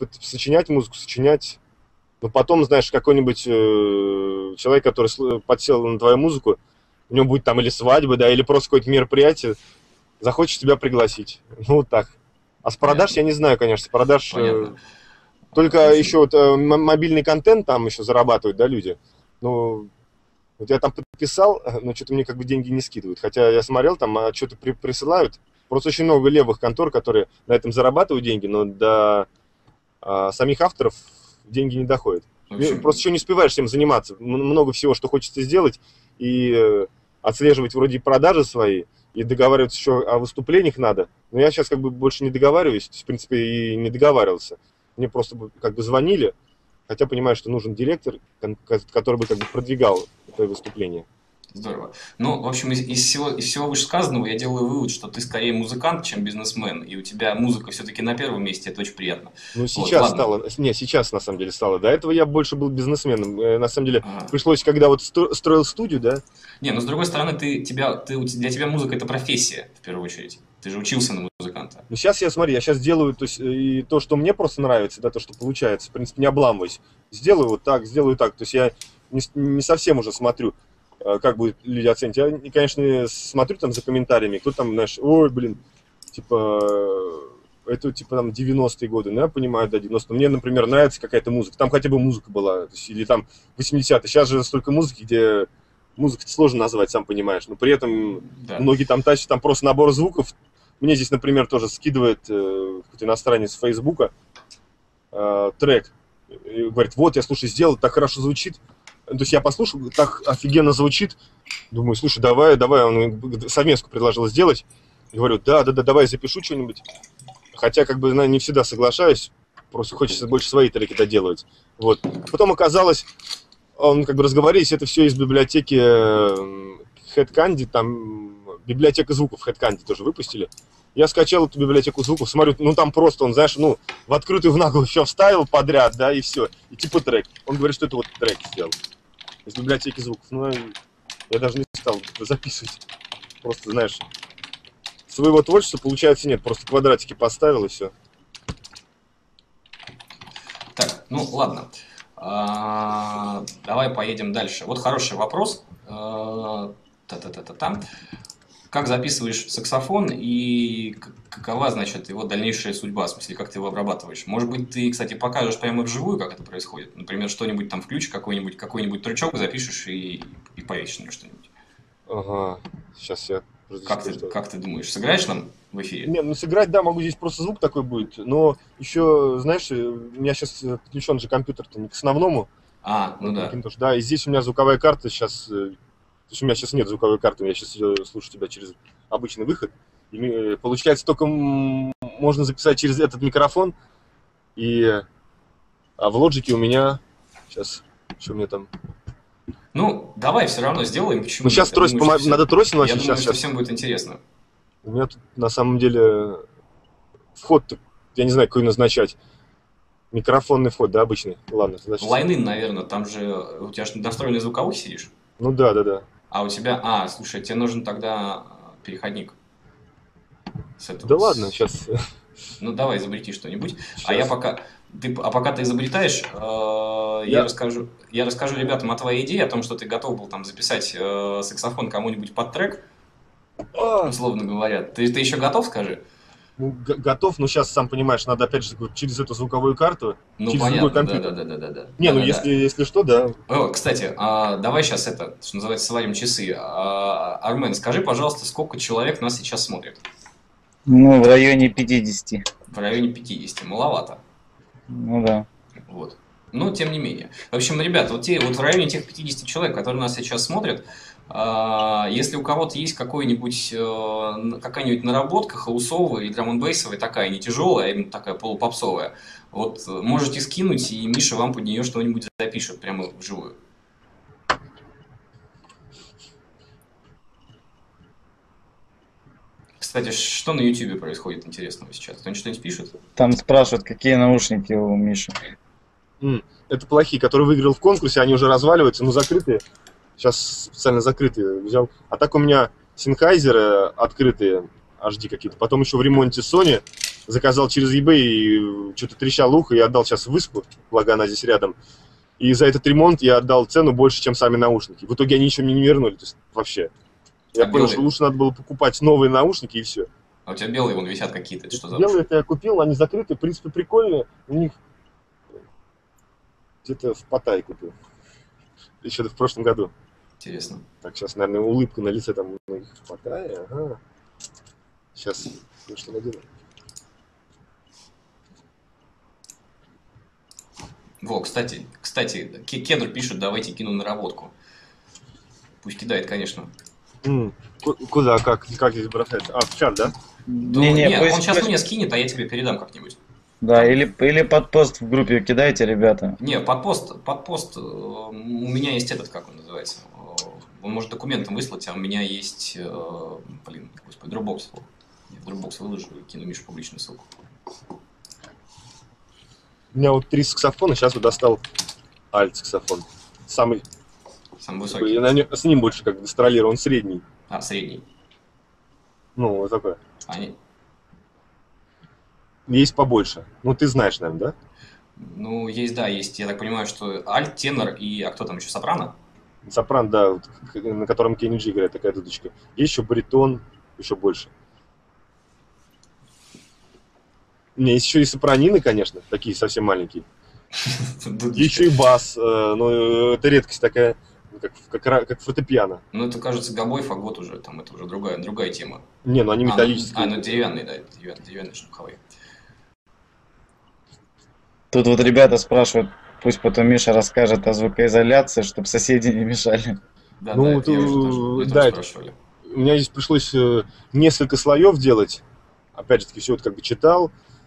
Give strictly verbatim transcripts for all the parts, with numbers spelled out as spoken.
сочинять музыку, сочинять. Но потом, знаешь, какой-нибудь э, человек, который подсел на твою музыку, у него будет там или свадьба, да, или просто какое-то мероприятие, захочет тебя пригласить. Ну, вот так. А с продаж Понятно. я не знаю, конечно, с продаж... Понятно. Только Очень... еще вот э, мобильный контент там еще зарабатывают, да, люди. Ну, вот я там подписал, но что-то мне как бы деньги не скидывают. Хотя я смотрел, там а что-то при, присылают. Просто очень много левых контор, которые на этом зарабатывают деньги, но до а, самих авторов деньги не доходят. В общем... Просто еще не успеваешь всем заниматься. Много всего, что хочется сделать, и э, отслеживать вроде продажи свои, и договариваться еще о выступлениях надо. Но я сейчас как бы больше не договариваюсь, в принципе, и не договаривался. Мне просто как бы звонили, хотя понимаю, что нужен директор, который бы как бы продвигал это выступление. Здорово. Ну, в общем, из, из, всего, из всего вышесказанного я делаю вывод, что ты скорее музыкант, чем бизнесмен, и у тебя музыка все-таки на первом месте, это очень приятно. Ну, сейчас вот, стало, не, сейчас на самом деле стало. До этого я больше был бизнесменом. На самом деле, ага. пришлось, когда вот строил студию, да. Не, но с другой стороны, ты, тебя, ты, для тебя музыка – это профессия, в первую очередь. Ты же учился на музыканта. Ну, сейчас я, смотри, я сейчас делаю то, есть, и то, что мне просто нравится, да, то, что получается, в принципе, не обламываюсь. Сделаю вот так, сделаю так. То есть я не, не совсем уже смотрю, как будут люди оценить. Я, конечно, смотрю там за комментариями, кто там, знаешь, ой, блин, типа, это типа там девяностые годы, ну, я понимаю, да, девяностые. Мне, например, нравится какая-то музыка, там хотя бы музыка была, то есть, или там восьмидесятые. Сейчас же столько музыки, где музыку сложно назвать, сам понимаешь, но при этом да. многие там тащат там просто набор звуков. Мне здесь, например, тоже скидывает э, какой-то иностранец с Фейсбука э, трек, и говорит, вот, я, слушай, сделал, так хорошо звучит. То есть я послушал, так офигенно звучит. Думаю, слушай, давай, давай. Он совместку предложил сделать. И говорю, да, да, да, давай запишу что-нибудь. Хотя, как бы, не всегда соглашаюсь. Просто хочется больше свои треки доделывать. Вот. Потом оказалось, он как бы разговорились, это все из библиотеки HeadCandy, там библиотека звуков HeadCandy тоже выпустили. Я скачал эту библиотеку звуков, смотрю, ну там просто он, знаешь, ну, в открытую в наглую все вставил подряд, да, и все. И типа трек. Он говорит, что это вот трек сделал. Из библиотеки звуков. Ну, я даже не стал записывать. Просто, знаешь, своего творчества, получается, нет. Просто квадратики поставил и все. Так, ну ладно. А, давай поедем дальше. Вот хороший вопрос. Та-та-та-та-та. Как записываешь саксофон и какова, значит, его дальнейшая судьба, в смысле, как ты его обрабатываешь? Может быть, ты, кстати, покажешь прямо вживую, как это происходит? Например, что-нибудь там включишь, какой-нибудь какой-нибудь трючок запишешь и, и повесишь на что-нибудь. Ага, сейчас я... Как ты, как ты думаешь, сыграешь нам в эфире? Не, ну сыграть, да, могу, здесь просто звук такой будет, но еще, знаешь, у меня сейчас подключен же компьютер-то не к основному. А, ну да. Да, и здесь у меня звуковая карта сейчас... То есть у меня сейчас нет звуковой карты, я сейчас слушаю тебя через обычный выход. И получается, только можно записать через этот микрофон. И... А в лоджике у меня... Сейчас, что у меня там... Ну, давай все равно сделаем. Почему? Ну, сейчас трось, думаю, пом... всем... надо тросить вообще. Я сейчас, думаю, сейчас. что всем будет интересно. У меня тут, на самом деле, вход, я не знаю, какой назначать. Микрофонный вход, да, обычный? Ладно, значит... Лайн-ин, наверное, там же... У тебя же настроенный звуковой сидишь? Ну да, да, да. А у тебя... А, слушай, тебе нужен тогда переходник. С этого... Да ладно, сейчас... Ну, давай, изобрети что-нибудь. А я пока... Ты... А пока ты изобретаешь, э... я... Я, расскажу... я расскажу ребятам о твоей идее, о том, что ты готов был там записать э... саксофон кому-нибудь под трек, а... условно говоря. Ты, ты еще готов, скажи? Ну, готов, но сейчас, сам понимаешь, надо опять же через эту звуковую карту, ну, через понятно, другой компьютер. Да, да, да, да, да. Не, да, ну да, если, да. если что, да. О, кстати, а, давай сейчас это, что называется, сварим часы. А, Армен, скажи, пожалуйста, сколько человек нас сейчас смотрит? Ну, в районе пятидесяти. В районе пятидесяти, маловато. Ну да. Вот. Но тем не менее. В общем, ребята, вот, те, вот в районе тех пятидесяти человек, которые нас сейчас смотрят, если у кого-то есть какой-нибудь, какая-нибудь наработка хаусовая и драм-н-бейсовая, такая не тяжелая, а именно такая полупопсовая, вот можете скинуть, и Миша вам под нее что-нибудь запишет прямо вживую. Кстати, что на ютубе происходит интересного сейчас? Кто-нибудь что-нибудь пишет? Там спрашивают, какие наушники у Миши. Mm, это плохие, которые выиграл в конкурсе, они уже разваливаются, но закрытые. Сейчас специально закрытые взял. А так у меня Sennheiser открытые, эйч ди какие-то. Потом еще в ремонте Sony заказал через eBay, и что-то трещал ухо, и отдал сейчас в Испу, благо она здесь рядом. И за этот ремонт я отдал цену больше, чем сами наушники. В итоге они еще мне не вернули, то есть вообще. Я А понял, белые? что лучше надо было покупать новые наушники, и все. А у тебя белые вон висят какие-то, это что за Белые уши? это я купил, они закрыты, в принципе, прикольные. У них где-то в Паттайе купил. Еще в прошлом году. Интересно. Так, сейчас, наверное, улыбка на лице там у многих в Паттайе. Ага. Сейчас, ну что надену. Во, кстати, кстати, Ке- Кедр пишет, давайте кину наработку. Пусть кидает, конечно. М, ку- Куда, как, как здесь бросать? А, в чат, да? Да, Не-не, нет, пусть- он сейчас пусть- мне скинет, а я тебе передам как-нибудь. Да, или, или под пост в группе кидайте, ребята. Не, под пост, под пост, э, у меня есть этот, как он называется, э, он может документом выслать, а у меня есть, э, блин, господи, Dropbox. Я в Dropbox выложу и кину Мишу публичную ссылку. У меня вот три саксофона, сейчас вот достал альт-саксофон. Самый, Самый как бы, высокий. я на нем- с ним больше как гастролирую, он средний. А, средний. Ну, вот такой. Они, Есть побольше. Ну, ты знаешь, наверное, да? ну, есть, да, есть, я так понимаю, что альт, тенор и, а кто там еще, сопрано? Сопрано, да, вот, к- на котором Кенни Джи играет, такая дудочка. Есть еще баритон, еще больше. Не, есть еще и сопранины, конечно, такие совсем маленькие. Еще и бас, э, но э, это редкость такая, ну, как, как, ра- как фортепиано. Ну, это, кажется, гобой, фагот уже, там, это уже другая, другая тема. Не, ну они А, ну, металлические. а, ну, деревянные, да, это деревянные, деревянные шнуховые. Тут вот ребята спрашивают, пусть потом Миша расскажет о звукоизоляции, чтобы соседи не мешали. Да, Ну, да, это я то- уже тоже, мы да, тоже это- спрашивали. У меня здесь пришлось э, несколько слоев делать. Опять же таки, все это как бы читал.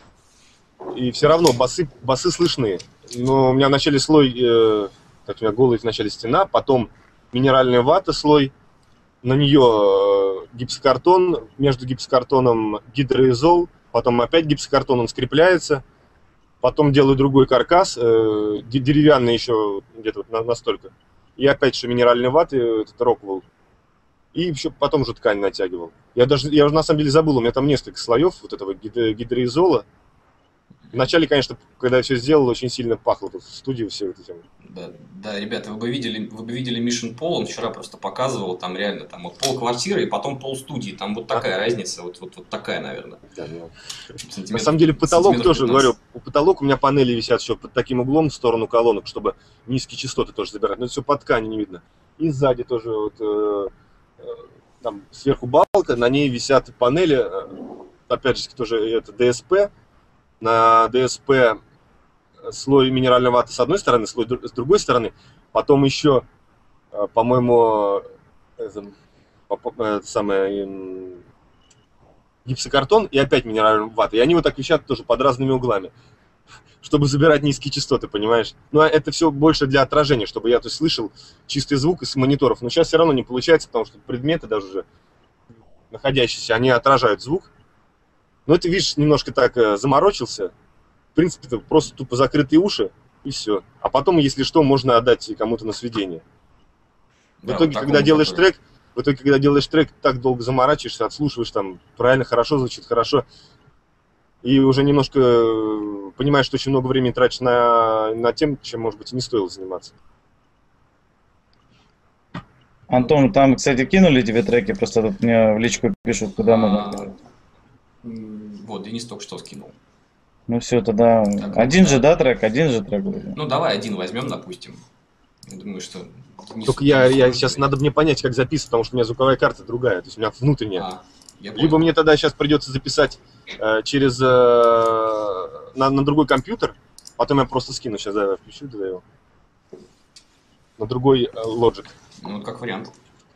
И все равно басы, басы слышны. Но у меня вначале слой, э, так у меня голый вначале стена, потом минеральная вата слой, на нее э, гипсокартон, между гипсокартоном гидроизол, потом опять гипсокартон, он скрепляется, потом делаю другой каркас, э, де- деревянный еще где-то вот на- настолько, и опять еще минеральной ваты, э, этот роквелл, и еще потом уже ткань натягивал. Я даже, я уже на самом деле забыл, у меня там несколько слоев вот этого гидро- гидроизола. Вначале, конечно, когда я все сделал, очень сильно пахло тут в студии все вот этим. Да, да, ребята, вы бы видели, вы бы видели Мишин пол, он вчера просто показывал, там реально, там вот пол квартиры и потом пол студии, там вот такая разница, вот, вот, вот такая, наверное. Да, ну, Сантиметр- на самом деле потолок сантиметров тоже, пятнадцать. говорю, у потолок у меня панели висят еще под таким углом в сторону колонок, чтобы низкие частоты тоже забирать, но это все по ткани не видно. И сзади тоже вот, э, э, там сверху балка, на ней висят панели, э, опять же тоже это ДСП, на ДСП слой минеральной ваты с одной стороны, слой дру- с другой стороны, потом еще, э, по-моему, это, по- по- это самое, м, гипсокартон и опять минеральная вата. И они вот так висят тоже под разными углами, чтобы забирать низкие частоты, понимаешь? Ну, а это все больше для отражения, чтобы я то есть, слышал чистый звук из мониторов. Но сейчас все равно не получается, потому что предметы даже уже находящиеся, они отражают звук. Но ты, видишь, немножко так э, заморочился. В принципе, это просто тупо закрытые уши, и все. А потом, если что, можно отдать кому-то на сведение. В Да, итоге, вот когда такому, делаешь который- трек, в итоге, когда делаешь трек, так долго заморачиваешься, отслушиваешь там, правильно, хорошо звучит, хорошо. И уже немножко э, понимаешь, что очень много времени тратишь на, на тем, чем, может быть, и не стоило заниматься. Антон, там, кстати, кинули тебе треки, просто тут мне в личку пишут, куда можно. А, м, Вот, Денис только что скинул. Ну все, тогда Так, один да. же, да, трек? Один же трек вроде. Ну, давай один возьмем, допустим. Я думаю, что... Денис- Только я, Денис я может сейчас быть. надо мне понять, как записывать, потому что у меня звуковая карта другая, то есть у меня внутренняя. А, я Либо понял. мне тогда сейчас придется записать э, через э, на, на другой компьютер, потом я просто скину, сейчас да, включу тогда его. На другой э, Logic. Ну, вот как вариант.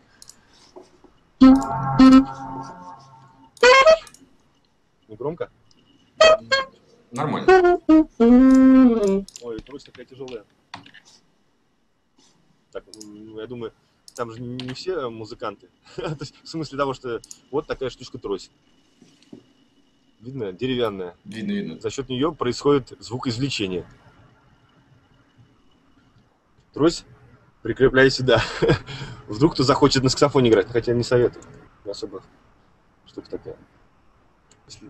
Не громко? Нормально. Ой, трость такая тяжелая. Так, м, я думаю, там же не все музыканты. То есть, в смысле того, что вот такая штучка трость. Видно, деревянная. Видно, видно. За счет нее происходит звукоизвлечение. Трость прикрепляй сюда. Вдруг кто захочет на саксофоне играть, хотя не советую. Не особо штука такая. Если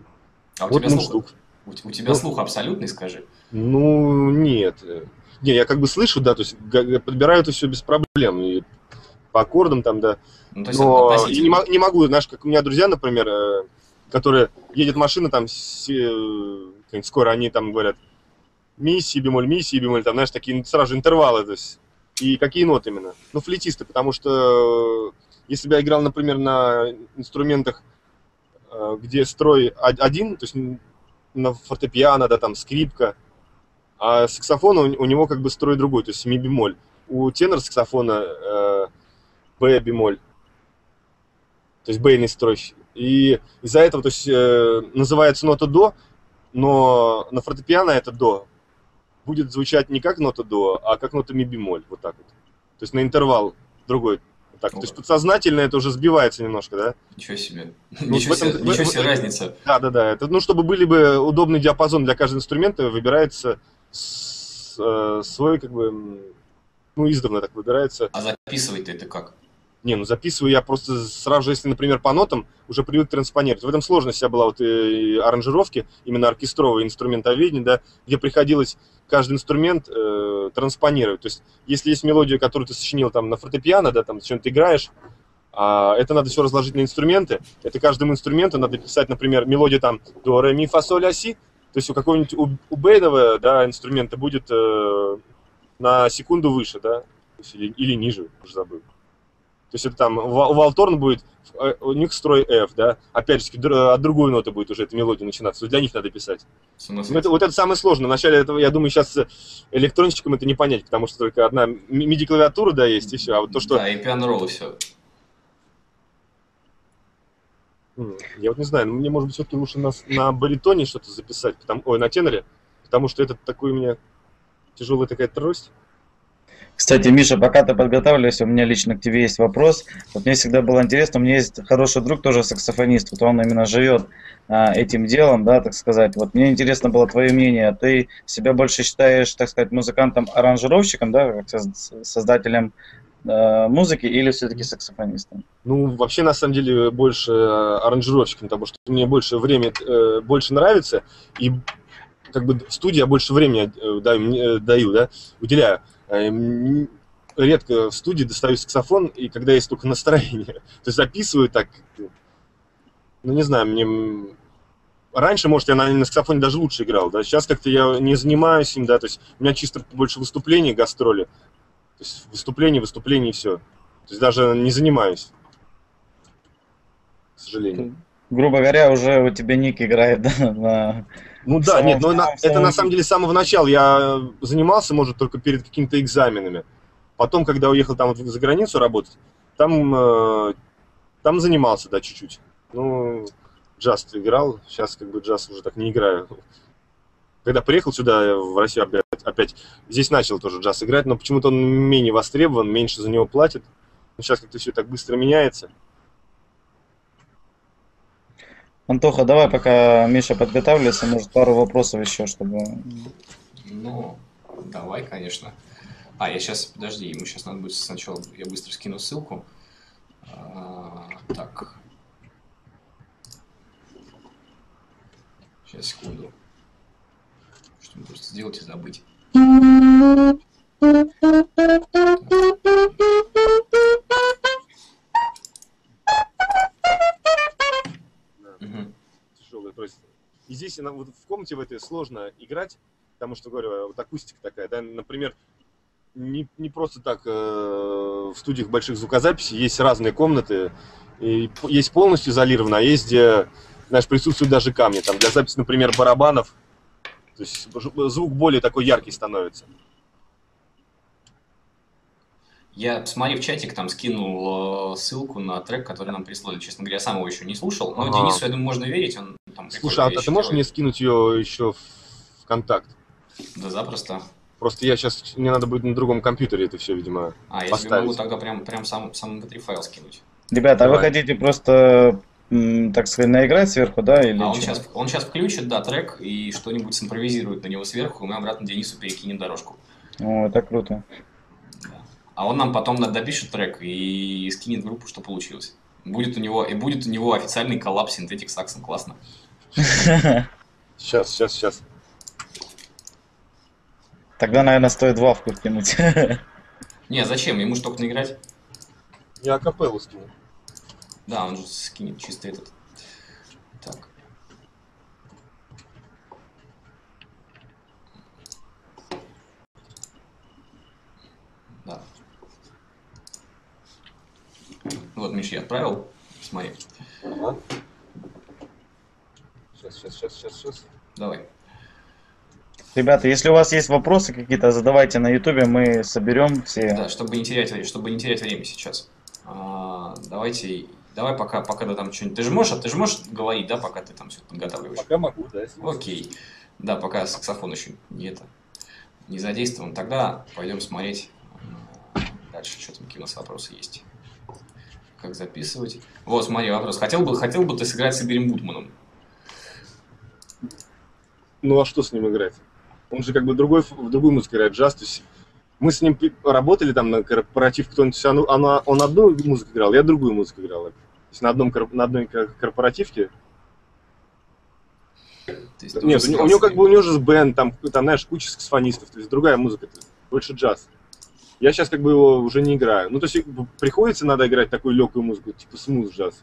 А у Вот тебя слух, мундштук. у, у тебя Ну, слух абсолютный, скажи? ну, нет. Не, я как бы слышу, да, то есть га- подбираю это все без проблем. И по аккордам там, да. Ну, то есть от- Но я не, мо- относительно. не могу, знаешь, как у меня друзья, например, э, которые едет машина там с- э, как-нибудь скоро, они там говорят ми, си бемоль, ми, си бемоль, там, знаешь, такие сразу же интервалы, то есть. И какие ноты именно? Ну, флейтисты, потому что э, если бы я играл, например, на инструментах, э, где строй о- один, то есть м, на фортепиано, да, там, скрипка, а саксофон у, у него как бы строй другой, то есть ми бемоль. У тенор саксофона э, бэ бемоль, то есть бейный строй. И из-за этого, то есть, э, называется нота до, но на фортепиано это до будет звучать не как нота до, а как нота ми бемоль, вот так вот. То есть на интервал другой. Вот так. То есть О, подсознательно это уже сбивается немножко, да? ничего себе. Ну вот в Ничего этом, себе, в- ничего в- себе разница. да, да, да. Это, ну, чтобы были бы удобный диапазон для каждого инструмента, выбирается с- э, свой, как бы, м, ну, издавна так выбирается. А записывать-то это как? Не, ну записываю я просто сразу же, если, например, по нотам, уже привык транспонировать. В этом сложность вся была вот и аранжировки, именно оркестровой, инструментоведения, да, где приходилось каждый инструмент э, транспонировать. То есть, если есть мелодия, которую ты сочинил там на фортепиано, да, там, чем ты играешь, а это надо все разложить на инструменты. Это каждому инструменту надо писать, например, мелодия там до, ре, ми, фа, соль, ля, си. То есть у какого-нибудь у, у бейного, да, инструмента будет э, на секунду выше, да, то есть, или, или ниже, уже забыл. То есть это там у Валторн будет, э, у них строй F, да, опять же, др- от другой ноты будет уже эта мелодия начинаться, то есть для них надо писать. Ну, это, вот это самое сложное. Вначале этого, я думаю, сейчас электронщикам это не понять, потому что только одна миди-клавиатура, да, есть, и все. А вот то, что... Да, и пиано-ролл, и все. М, Я вот не знаю, но мне, может быть, все-таки лучше на, на баритоне что-то записать, потому... ой, на теноре, потому что это такой у меня тяжелая такая трость. Кстати, Миша, пока ты подготавливаешься, у меня лично к тебе есть вопрос. Вот мне всегда было интересно, у меня есть хороший друг, тоже саксофонист, вот он именно живет а, этим делом, да, так сказать. Вот мне интересно было твое мнение. Ты себя больше считаешь, так сказать, музыкантом-аранжировщиком, да, как соз- создателем э, музыки, или все-таки саксофонистом? Ну, вообще, на самом деле, больше э, аранжировщиком, потому что мне больше время, э, больше нравится, и как бы в студии я больше времени э, даю, мне, э, даю, да, уделяю. Э, м, Редко в студии достаю саксофон, и когда есть только настроение. То есть записываю так, ну, не знаю, мне... м, раньше, может, я на, на саксофоне даже лучше играл, да, сейчас как-то я не занимаюсь им, да, то есть у меня чисто больше выступлений, гастроли, то есть выступление, выступление и все. То есть даже не занимаюсь, к сожалению. Ты, грубо говоря, уже у тебя ник играет, да, на, Ну в да, нет, самом, но на- самом, это на самом самом нике. деле с самого начала. Я занимался, может, только перед какими-то экзаменами. Потом, когда уехал там вот за границу работать, там, э, там занимался, да, чуть-чуть. Ну, джаз играл, сейчас как бы джаз уже так не играю. Когда приехал сюда, в Россию опять, опять здесь начал тоже джаз играть, но почему-то он менее востребован, меньше за него платят. Но сейчас как-то все так быстро меняется. Антоха, давай, пока Миша подготавливается, может, пару вопросов еще, чтобы... Ну, давай, конечно. А, я сейчас, подожди, ему сейчас надо будет сначала, я быстро скину ссылку. А, так. Сейчас, секунду. Что-нибудь просто сделать и забыть. Мгм. Тяжелая просьба. И здесь на- вот в комнате в этой сложно играть, потому что, говорю, вот акустика такая, да, например, не, не просто так э, в студиях больших звукозаписей есть разные комнаты, и п- есть полностью изолированно, а есть, где, знаешь, присутствуют даже камни, там, для записи, например, барабанов, то есть ж- звук более такой яркий становится. Я, смотри, в чатик там скинул э, ссылку на трек, который нам прислали. Честно говоря, я сам его еще не слушал, но Ага. Денису, я думаю, можно верить, он там Слушай, прикольные а, а вещи ты можешь мне делает. скинуть ее еще в контакт? Да, запросто. Просто я сейчас, мне надо будет на другом компьютере это все, видимо, А, я тебе поставить. могу тогда прям, прям сам, сам эм пэ три файл скинуть. Ребята, а вы Давай. хотите просто, м, так сказать, наиграть сверху, да, или А он что? сейчас, он сейчас включит, да, трек и что-нибудь симпровизирует на него сверху, и мы обратно Денису перекинем дорожку. О, это круто. Да. А он нам потом допишет трек и скинет в группу, что получилось. Будет у него, и будет у него официальный коллаб Synthetic Saxon, классно. Сейчас, сейчас, сейчас. Тогда, наверное, стоит Вавку кинуть. Не, зачем? Ему ж только наиграть. Я акапеллу скину. Да, он же скинет чисто этот. Так. Да. Вот, Миш, я отправил. Смотри. Ага. Сейчас, сейчас, сейчас, сейчас, сейчас. Давай. Ребята, если у вас есть вопросы какие-то, задавайте на ютубе, мы соберем все. Да, чтобы не терять, вре- чтобы не терять время сейчас. А, давайте, давай пока, пока ты там что-нибудь. Ты же можешь, а ты же можешь говорить, да, пока ты там все подготавливаешь. Пока могу, да. если- Окей. Да, пока саксофон еще не это не задействован. Тогда пойдем смотреть а, дальше, что там, какие у нас вопросы есть. Как записывать? Вот, смотри, вопрос. Хотел бы, хотел бы ты сыграть с Игорем Гудманом? Ну а что с ним играть? Он же как бы другой, в другую музыку играет, джаз. То есть мы с ним пи- работали там на корпоратив, кто-нибудь, вся- ну, она, он одну музыку играл, я другую музыку играл. То есть на, одном, кор- на одной кор- корпоративке. То есть ты Нет, уже у, него- сыграл у него с как ним. бы у него же бенд, там, там, знаешь, куча саксофонистов, то есть другая музыка, то есть больше джаз. Я сейчас как бы его уже не играю. Ну, то есть приходится, надо играть такую легкую музыку, типа смуз джаз.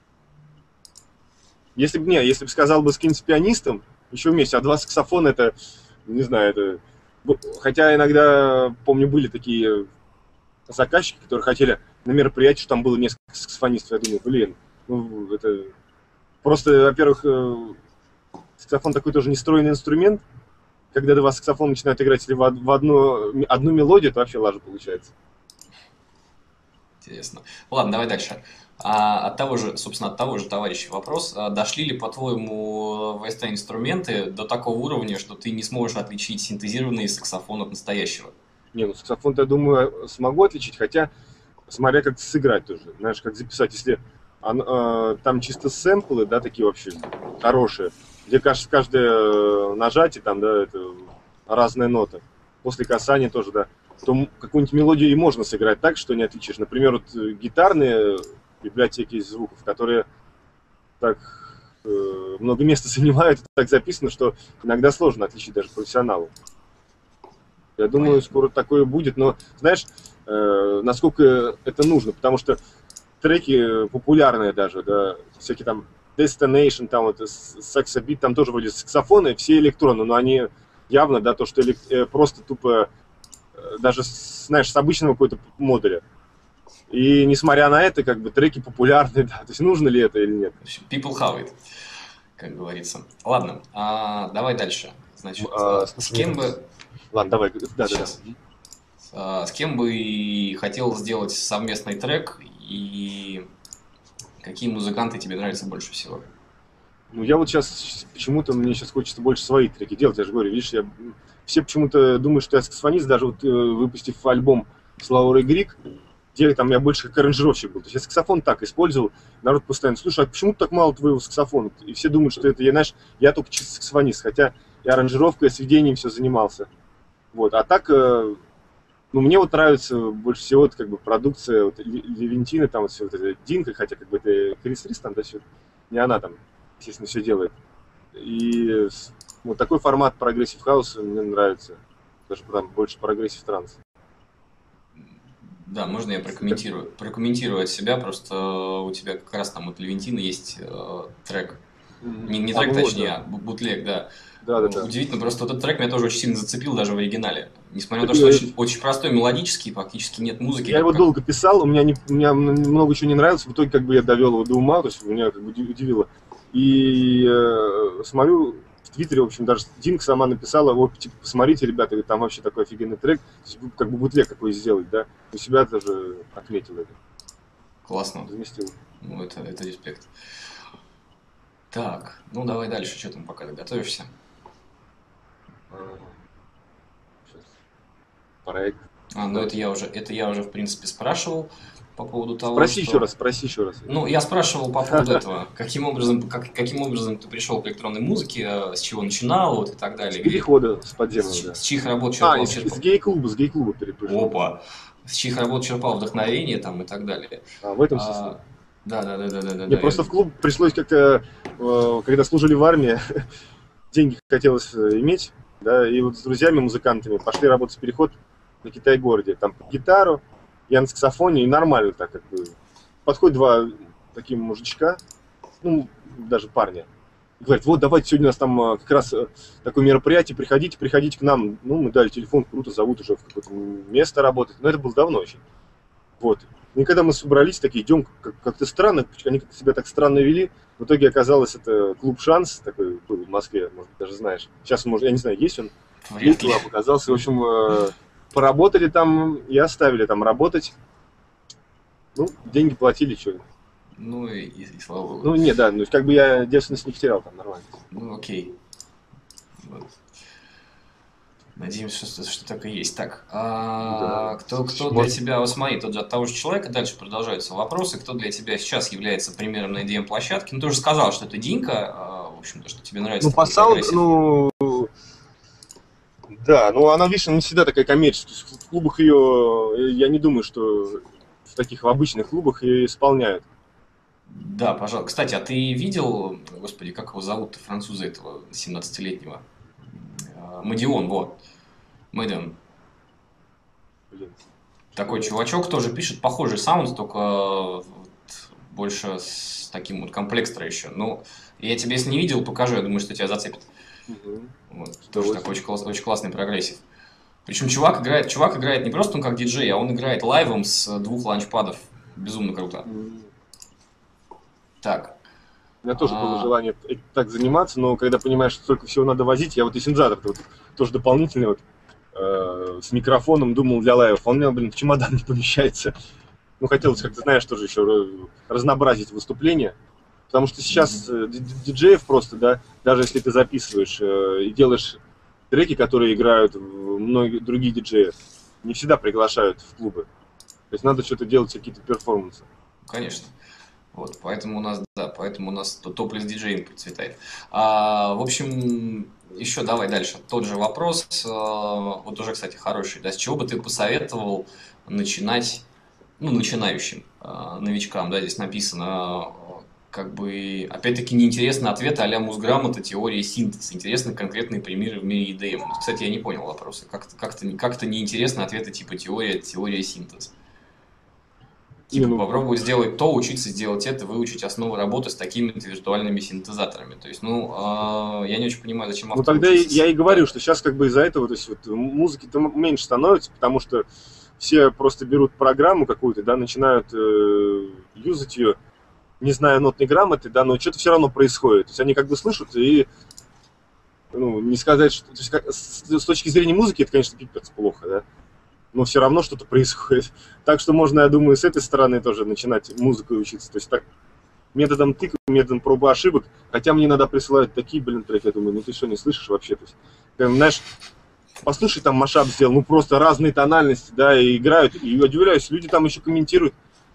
Если бы, не, если бы сказал бы скинь с пианистом, еще вместе, а два саксофона это, не знаю, это... б- Хотя иногда, помню, были такие заказчики, которые хотели на мероприятии, что там было несколько саксофонистов. Я думаю, блин, ну, это... Просто, во-первых, э, саксофон такой тоже нестройный инструмент. Когда два саксофона начинают играть или в од- в одну, одну мелодию, это вообще лажа получается. Интересно. Ладно, давай дальше. А от того же, собственно, от того же товарища вопрос. А дошли ли, по-твоему, ви эс ти-инструменты до такого уровня, что ты не сможешь отличить синтезированный саксофон от настоящего? Не, ну саксофон-то, я думаю, смогу отличить, хотя смотря как сыграть тоже, знаешь, как записать. Если он, э, там чисто сэмплы, да, такие вообще хорошие, где кажется, каждое э, нажатие, там, да, это разная нота. После касания тоже, да, то м- какую-нибудь мелодию и можно сыграть так, что не отличишь. Например, вот э, гитарные библиотеки звуков, которые так э, много места занимают, так записано, что иногда сложно отличить даже профессионалу. Я думаю, Понятно. скоро такое будет, но знаешь, э, насколько это нужно, потому что треки популярные даже, да, всякие там Destination, там вот Saxa Beat, там тоже вроде саксофоны, все электронные, но они явно, да, то, что элек- э, просто тупо, э, даже, с- знаешь, с обычного какой-то модуля. И несмотря на это, как бы треки популярные, да, то есть нужно ли это или нет. В общем, people have it, как говорится. Ладно, а, давай дальше. Значит, А, а, с кем бы... Ладно, давай, да, да, Сейчас. да. А, С кем бы хотел сделать совместный трек и какие музыканты тебе нравятся больше всего? Ну, я вот сейчас, почему-то мне сейчас хочется больше свои треки делать, я же говорю, видишь, я, все почему-то думают, что я саксофонист, даже вот э, выпустив альбом с Лаурой Грик, где там я больше как аранжировщик был, то есть я саксофон так использовал, народ постоянно, слушай, а почему так мало твоего саксофона? И все думают, что это, я, знаешь, я только чисто саксофонист, хотя и аранжировкой, и сведением все занимался. Вот, а так, э, ну, мне вот нравится больше всего это, как бы, продукция вот, Ле- Левентины, там вот все вот это, Динка, хотя как бы это Крис Рис, там, да, все, не она там, естественно, все делает. И с- вот такой формат прогрессив хауса мне нравится. Даже там больше прогрессив транс. Да, можно я прокомментирую? Прокомментирую от себя, просто у тебя как раз там от Левентина есть э, трек. Не, не А, трек, ну вот, точнее, да. а бу- бутлег, да. Да, да, да. Удивительно, просто вот этот трек меня тоже очень сильно зацепил даже в оригинале. Несмотря на то, Так, что э, очень, очень простой, мелодический, практически нет музыки. Я как- его как- долго писал, у меня, не, у меня много чего не нравилось, в итоге как бы я довел его до ума, то есть меня как бы уди- удивило. И э, смотрю, в Твиттере, в общем, даже Динка сама написала, вот, типа, посмотрите, ребята, говорит, там вообще такой офигенный трек, то есть, как бы бутлег какой сделать, да, у себя даже отметил это, Классно. разместил. Ну, это, это респект. Так, ну давай дальше, что там пока ты готовишься? Сейчас. Проект. А, ну это я уже, это я уже, в принципе, спрашивал по поводу того, Спроси что... еще раз, спроси еще раз. Ну, я спрашивал по поводу этого, каким образом, как, каким образом ты пришел к электронной музыке, э, с чего начинал, вот и так С далее. Где- перехода, с с, подземного, чи- да. с чьих работ А, черпал, из, черпал- из гей-клуба, с гей-клуба перепрыгнул. Опа! С чьих работ черпал вдохновение там и так далее. А, в этом А, смысле. Да, да, да, да, да, да. Мне да, просто я- в клуб пришлось как-то, э, когда служили в армии, деньги хотелось э, иметь, да, и вот с друзьями, музыкантами пошли работать в переход на Китай-городе, там под гитару, я на саксофоне, и нормально так как бы. Подходят два такие мужичка, ну, даже парня, и говорят, вот давайте сегодня у нас там э, как раз э, такое мероприятие, приходите, приходите к нам. Ну, мы дали телефон, круто, зовут уже в какое-то место работать, но это было давно очень. Вот. И когда мы собрались, такие идем, как- как-то странно, они как-то себя так странно вели. В итоге оказалось, это клуб «Шанс», такой был в Москве, может, даже знаешь. Сейчас, может, я не знаю, есть он, Вряд ли. клуб оказался. В общем, э, поработали там и оставили там работать. Ну, деньги платили, что. Ну и, и- и слава богу. Ну, не, да, ну, как бы я девственность не потерял там, нормально. Ну, окей. Вот. Надеемся, что, что так и есть. Так, а Да. кто, кто для Может- тебя, вот смотри, тот же от того же человека, дальше продолжаются вопросы, кто для тебя сейчас является примером на и ди эм-площадке? Ну, ты уже сказал, что это Динка, а, в общем-то, что тебе нравится Ну, по такой саунду, прогрессив. ну, да, ну она, видишь, она не всегда такая коммерческая. В клубах ее, я не думаю, что в таких в обычных клубах ее исполняют. Да, пожалуйста. Кстати, а ты видел, господи, как его зовут, француза этого семнадцатилетнего? А, Мадион, вот. Мэдион. Блин. Такой чувачок тоже пишет похожий саунд, только вот больше с таким вот комплекстро еще. Ну, я тебе, если не видел, покажу, я думаю, что тебя зацепит. Мгм. Вот, Что тоже очень. такой очень, класс- очень классный прогрессив. Причем чувак играет, чувак играет не просто он как диджей, а он играет лайвом с двух ланчпадов. Безумно круто. М. Так, У меня тоже было А. желание э- так заниматься, но когда понимаешь, что столько всего надо возить, я вот и синтезатор вот, тоже дополнительный вот, э, с микрофоном думал для лайвов, он у меня, блин, в чемодан не помещается. Ну, хотелось, как ты знаешь, тоже еще ра- разнообразить выступления. Потому что сейчас э, ди- ди- диджеев просто, да, даже если ты записываешь э, и делаешь треки, которые играют в- многие другие диджеи, не всегда приглашают в клубы. То есть надо что-то делать, какие-то перформансы. конечно. Вот, поэтому у нас, да, поэтому у нас то- топлес диджеинг процветает. А, в общем, еще давай дальше. Тот же вопрос, э, вот уже, кстати, хороший. Да, с чего бы ты посоветовал начинать, ну, начинающим э, новичкам, да, здесь написано, э, как бы, опять-таки, неинтересный ответ а-ля Мусграмота, теория синтеза. Интересны конкретные примеры в мире и ди эм. Вот, кстати, я не понял вопроса. Как-то, как-то, как-то неинтересны ответы типа теория, теория синтеза. Типа Не, ну, попробовать сделать то, учиться сделать это, выучить основы работы с такими-то виртуальными синтезаторами. То есть, ну, а, я не очень понимаю, зачем Ну автор тогда и- учиться. я и говорю, Да. что сейчас как бы из-за этого, то есть вот музыки-то м- меньше становится, потому что все просто берут программу какую-то, да, начинают э, юзать ее, не зная нотной грамоты, да, но что-то все равно происходит. То есть они как бы слышат и, ну, не сказать, что... То есть как- с, с точки зрения музыки это, конечно, пипец плохо, да, но все равно что-то происходит. Так что можно, я думаю, с этой стороны тоже начинать музыкой учиться. То есть так, методом тыка, методом пробы ошибок. Хотя мне иногда присылают такие, блин, треки, я думаю, ну ты что, не слышишь вообще? То есть, прям, знаешь, послушай, там машап сделал, ну просто разные тональности, да, и играют, и удивляюсь, люди там еще комментируют,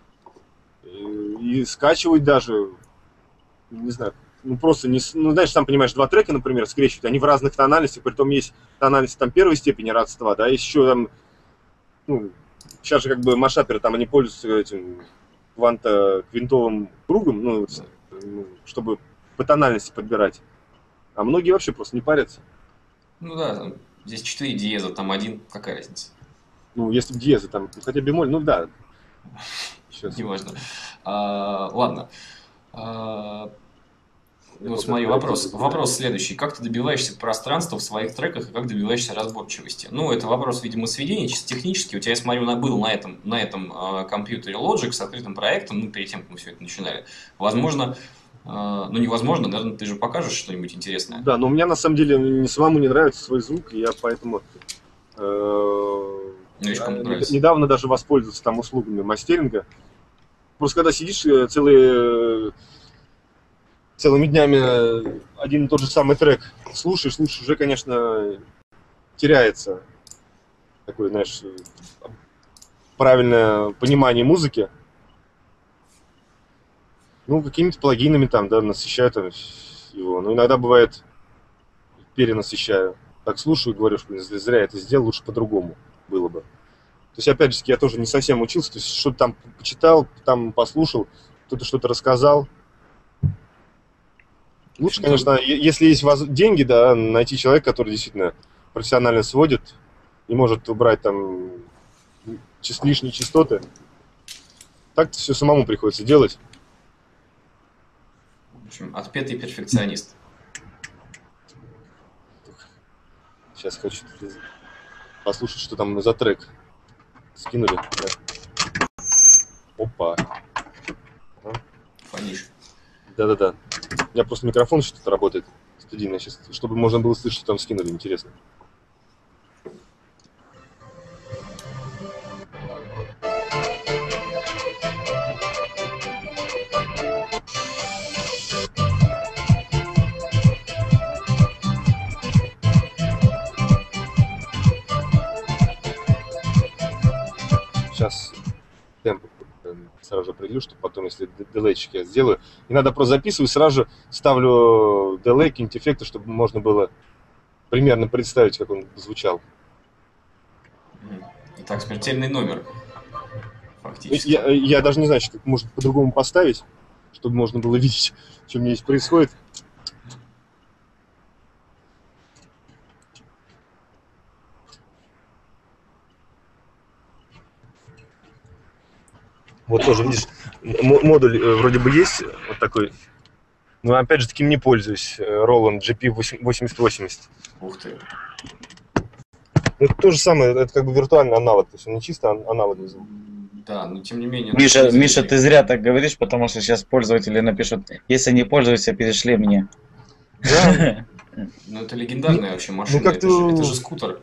и, и скачивают даже, не знаю, ну просто, не, с- ну знаешь, сам понимаешь, два трека, например, скрещивают, они в разных тональностях, притом есть тональность там первой степени родства, да, есть еще там, ну, сейчас же как бы машаперы там, они пользуются этим кванто-квинтовым кругом, ну, вот, ну, чтобы по тональности подбирать, а многие вообще просто не парятся. Ну да, там, здесь четыре диеза, там один, какая разница? Ну, если бы диезы там, ну, хотя бемоль, ну да. Сейчас. Неважно. А, ладно. А, Я вот вот смотри, это вопрос, пройду. вопрос следующий. Как ты добиваешься пространства в своих треках и как добиваешься разборчивости? Ну, это вопрос, видимо, сведения, чисто технически. У тебя, я смотрю, на, был на этом, на этом а, компьютере Logic с открытым проектом, ну, перед тем, как мы все это начинали. Возможно, а, ну, невозможно, наверное, ты же покажешь что-нибудь интересное. Да, но у меня на самом деле не самому не нравится свой звук, и я поэтому э, Новичкам э, нравится. недавно даже воспользовался там услугами мастеринга. Просто когда сидишь э, целые, целыми днями э, один и тот же самый трек слушаешь, слушаешь, уже, конечно, теряется такое, знаешь, э, правильное понимание музыки. Ну, какими-то плагинами там, да, насыщаю там его. Но иногда бывает перенасыщаю. Так слушаю и говорю, что блин, зря это сделал, лучше по-другому было бы. То есть, опять же, я тоже не совсем учился, то есть что-то там почитал, там послушал. То кто-то что-то рассказал. Лучше, общем-то, конечно, е- если есть воз- деньги, да, найти человека, который действительно профессионально сводит и может убрать там чис- лишние частоты. Так-то все самому приходится делать. в общем, отпетый перфекционист. Сейчас хочу послушать, что там за трек скинули. Да. Опа. Фонишь. Да-да-да. У меня просто микрофон что-то работает студийно сейчас, чтобы можно было слышать, что там скинули. Интересно. Сейчас темп э, сразу же определю, чтобы потом, если д- дилейчик я сделаю. И надо просто записываю, сразу же ставлю дилей, какие-нибудь эффекты, чтобы можно было примерно представить, как он звучал. Мгм. Итак, смертельный номер, Ну, фактически. Я, я даже не знаю, как может по-другому поставить, чтобы можно было видеть, что у меня здесь происходит. Вот тоже, видишь, м- модуль э, вроде бы есть, вот такой. Но опять же таким не пользуюсь. э, Roland джи пи восемьдесят восемьдесят. Ух ты. Это то же самое, это как бы виртуальный аналог, то есть он не чисто ан- аналоговый звук. Да, но тем не менее... Миша, такой Миша, ты известный. зря так говоришь, потому что сейчас пользователи напишут, если не пользуешься, перешли мне. Да, Ну, это легендарная вообще ну машина, как-то, это же, это же скутер.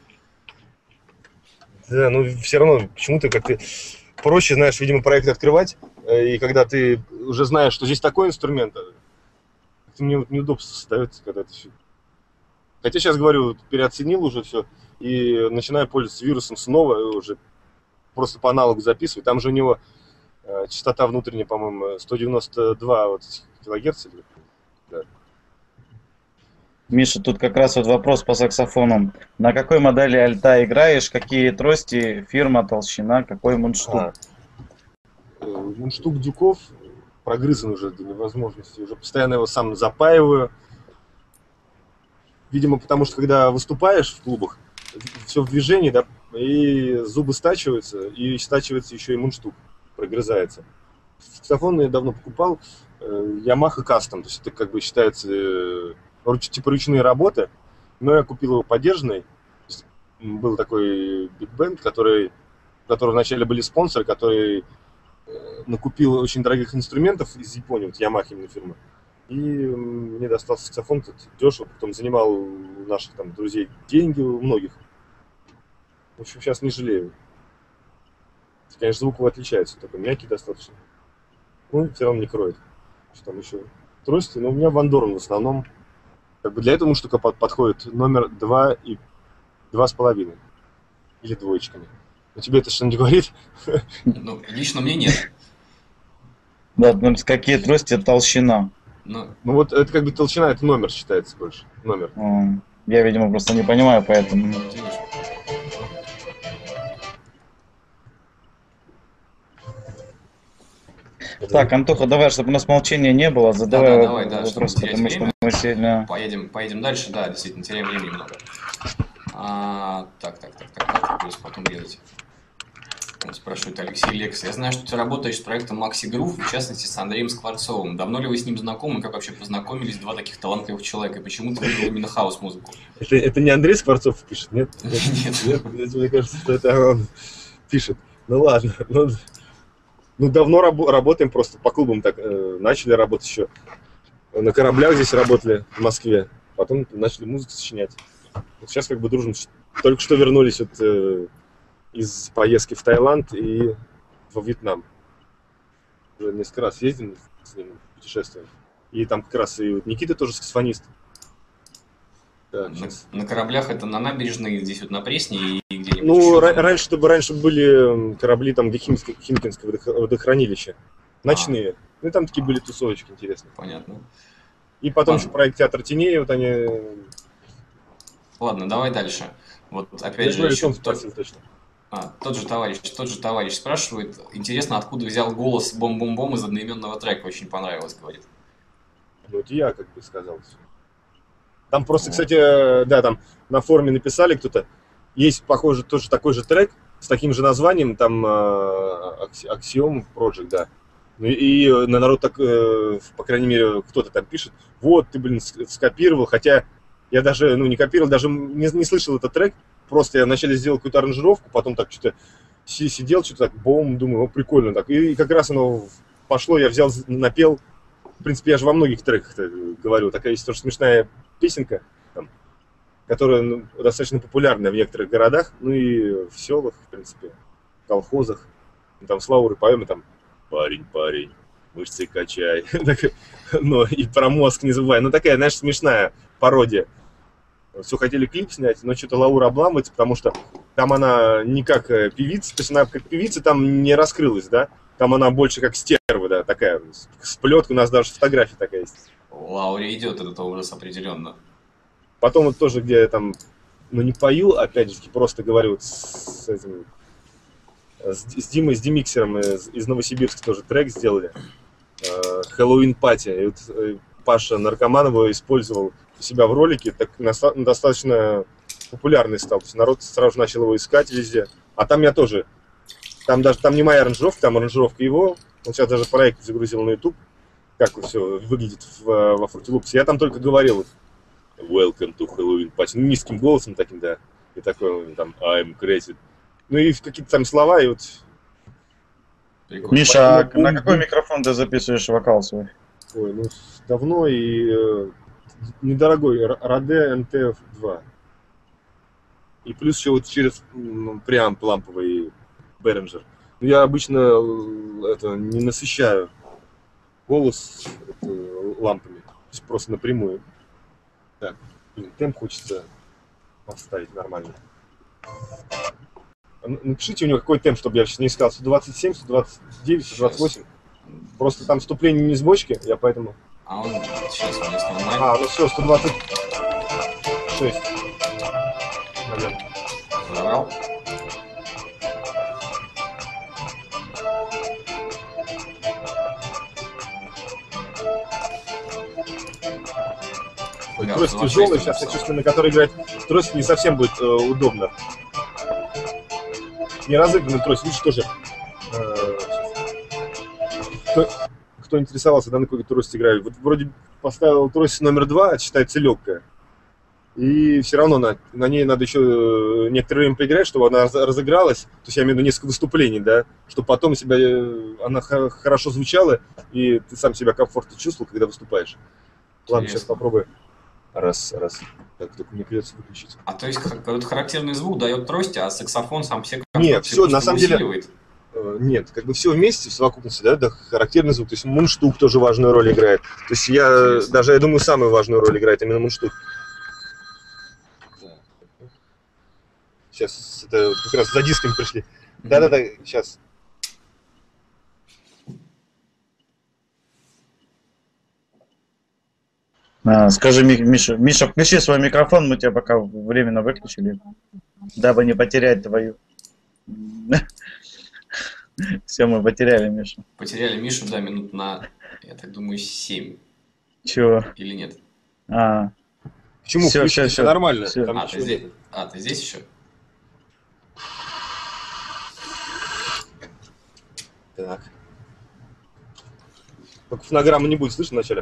да, ну все равно почему-то как-то проще, знаешь, видимо, проект открывать, э, и когда ты уже знаешь, что здесь такой инструмент, э, как-то мне вот неудобство создается, когда это все. Хотя сейчас говорю, вот переоценил уже все и начинаю пользоваться вирусом снова, и уже просто по аналогу записываю. Там же у него э, частота внутренняя, по-моему, сто девяносто два вот килогерца. или- Да. Миша, тут как раз вот вопрос по саксофонам. На какой модели альта играешь? Какие трости, фирма, толщина, какой мундштук? А, э, мундштук Дюков прогрызан уже до невозможности. Уже постоянно его сам запаиваю. Видимо, потому что когда выступаешь в клубах, все в движении, да, и зубы стачиваются, и стачивается еще и мундштук, прогрызается. Саксофон я давно покупал, э, Yamaha Custom, то есть это как бы считается э, руч- типа ручные работы, но я купил его подержанный. То есть, м, был такой Big Band, который, у которого вначале были спонсоры, который э, накупил очень дорогих инструментов из Японии, вот Yamaha именно фирма. И м, мне достался саксофон тут дешево, потом занимал у наших там друзей деньги, у многих. В общем, сейчас не жалею. Конечно, звук его отличается, такой мягкий достаточно. Ну, все равно не кроет. Что там еще? Трости, но у меня Ван Дорн в основном. Как бы для этого штука под- подходит номер два и два с половиной. Или двоечками. Но тебе это что-нибудь говорит? Ну, лично мне нет. Да, ну, какие трости, толщина. Ну, Ну вот это как бы толщина, это номер считается больше. Номер. М, Я, видимо, просто не понимаю, поэтому... вот видишь. Так, Антоха, давай, чтобы у нас молчания не было, задавай Да, да, во- давай, да, чтобы вопрос, не терять потому время. что мы сильно... Поедем, поедем дальше, да, действительно, теряем времени много. А, так, так, так, так, так, плюс потом резать. Вот спрашивает Алексей Лекс. Я знаю, что ты работаешь с проектом Maxi Groove, в частности, с Андреем Скворцовым. Давно ли вы с ним знакомы? Как вообще познакомились? Два таких талантливых человека. И почему ты выбрал именно хаос-музыку? Это, это не Андрей Скворцов пишет, нет? Нет. Нет, мне кажется, что это он пишет. Ну ладно, ну, ну давно рабо- работаем просто по клубам так, э, начали работать еще. На кораблях здесь работали в Москве, потом начали музыку сочинять. Вот сейчас как бы дружим. Только что вернулись вот, э, из поездки в Таиланд и во Вьетнам. Уже несколько раз ездим с ним, путешествуем. И там как раз и вот Никита тоже саксофонист. Да, На, сейчас. на кораблях это на набережной, здесь вот на Пресне и где-нибудь Ну, еще ра- там? раньше, чтобы раньше были корабли там, где Химкинское, Химкинское водох- водохранилище. Ночные. Ну, и там такие были тусовочки интересные. Понятно. И потом Ладно. еще проект Театр теней, вот они... Ладно, давай дальше. Вот Я опять же, говорю, еще он то- спросил точно. А, тот же товарищ, тот же товарищ спрашивает, интересно, откуда взял голос бом-бом-бом из одноименного трека, очень понравилось, говорит. Ну, это я как бы сказал. Там просто, Вот. кстати, э, да, там на форуме написали кто-то, есть, похоже, тоже такой же трек с таким же названием, там э, Axi- Axiom Project, да. Ну, И э, на народ так, э, по крайней мере, кто-то там пишет, вот, ты, блин, ск- скопировал, хотя я даже, ну, не копировал, даже не, не слышал этот трек, просто я вначале сделал какую-то аранжировку, потом так что-то си- сидел, что-то так, бом, думаю, ну, прикольно так. И, и как раз оно пошло, я взял, напел. В принципе, я же во многих треках говорю, такая есть тоже смешная песенка, там, которая ну, достаточно популярна в некоторых городах, ну и в селах, в принципе, в колхозах. Ну, там с Лаурой поем, и там парень, парень, мышцы качай. Так, ну, и про мозг не забывай. Ну, такая, знаешь, смешная пародия. Все хотели клип снять, но что-то Лаура обламывается, потому что там она не как э, певица, то есть она как певица там не раскрылась, да? Там она больше как стерва, да, такая, с, с плеткой, у нас даже фотография такая есть. Лауре идет этот образ определенно. Потом вот тоже, где я там, ну не пою, опять же, просто говорю вот с этим, с, с Димой, с Димиксером из, из Новосибирска тоже трек сделали. э, Хэллоуин Пати. И вот э, Паша Наркоман его использовал у себя в ролике, так наста- достаточно популярный стал. То есть народ сразу начал его искать везде. А там я тоже. Там даже там не моя аранжировка, там аранжировка его. Он сейчас даже проект загрузил на YouTube, как все выглядит в, во Fruity Loops. Я там только говорил вот, Welcome to Halloween Party. Ну, низким голосом таким, да. И такой там I'm crazy. Ну и какие-то там слова, и вот Прикольно. Миша, а на бум, какой бум. микрофон ты записываешь вокал свой? Ой, ну давно и э, недорогой Р- Rode эн тэ два. И плюс еще вот через м, преамп ламповый Behringer. Ну, я обычно э, это не насыщаю голос это, лампами. То есть просто напрямую. Так, блин, темп хочется поставить нормально. А ну, напишите у него какой темп, чтобы я сейчас не искал. сто двадцать семь, сто двадцать девять, сто двадцать восемь. Просто там вступление не с бочки, я поэтому... А он сейчас он есть онлайн. А, ну все, сто двадцать шесть. Наверное. Забрал. Ой, Да, трость сто двадцать тяжелая, шесть сейчас я написал. чувствую, на которой играть трость не совсем будет э, удобно. Не разыгранный трость, лучше тоже. Э, кто, кто интересовался, да, на какой трость играю. Вот вроде поставил трость номер два, считается легкая. И все равно на, на ней надо еще некоторое время поиграть, чтобы она раз- разыгралась. То есть я имею в виду несколько выступлений, да, чтобы потом себя э, она х- хорошо звучала, и ты сам себя комфортно чувствовал, когда выступаешь. Ладно, сейчас Интересно. попробую. Раз, раз. Так, только мне придется выключить. А то есть ха- какой-то характерный звук дает трость, а саксофон сам все Нет, всё, на самом деле- усиливает. Э, Нет, как бы все вместе, в совокупности, да, да, характерный звук. То есть мундштук тоже важную роль играет. То есть я Интересно. даже, я думаю, самую важную роль играет именно мундштук. Сейчас это вот как раз за дисками пришли. Да-да-да, сейчас. А, скажи, Ми- Миша, Миша, включи свой микрофон, мы тебя пока временно выключили, дабы не потерять твою. Все, мы потеряли Мишу. Потеряли Мишу, да, минут на, я так думаю, семь. Чего? Или нет? А, Почему Всё, включить? всё, Это всё. нормально. Всё. Там А, ты ничего здесь? нет. А, ты здесь еще? Так. Только фонограммы не будет слышно вначале.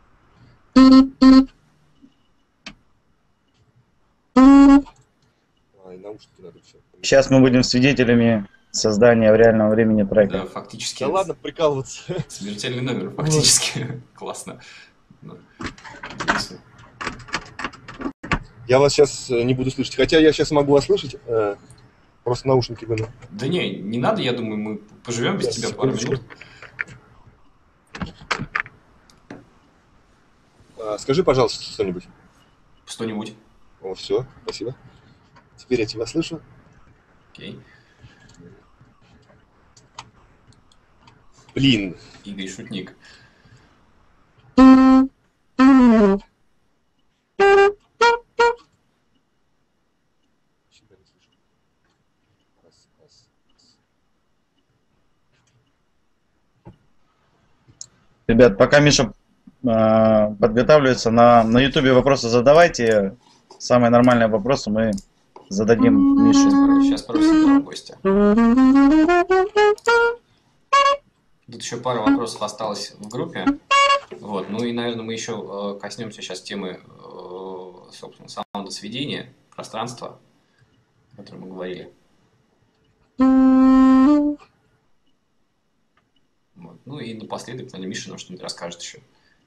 Ай, наушники надо все. сейчас мы будем свидетелями создания в реальном времени трека. Да, фактически. Да ладно, прикалываться. Смертельный номер, фактически. Классно. Ну, интересно. Я вас сейчас не буду слышать. Хотя я сейчас могу вас слышать. э, Просто наушники выну. Да не, не надо, я думаю, мы поживем без Сейчас, тебя пару секундочку. минут. А, Скажи, пожалуйста, что-нибудь. Что-нибудь. О, все, спасибо. Теперь я тебя слышу. Окей. Блин. Игорь Шутник. Всегда не слышу. Раз, раз, раз. Ребят, пока Миша э, подготавливается, на, на ютубе вопросы задавайте. Самые нормальные вопросы мы зададим Мише. Сейчас спросим два гостя. Тут еще пара вопросов осталось в группе. Вот. Ну и, наверное, мы еще э, коснемся сейчас темы, э, собственно, саундосведения, пространства, о котором мы говорили. Вот. Ну и напоследок, наверное, Миша нам что-нибудь расскажет еще.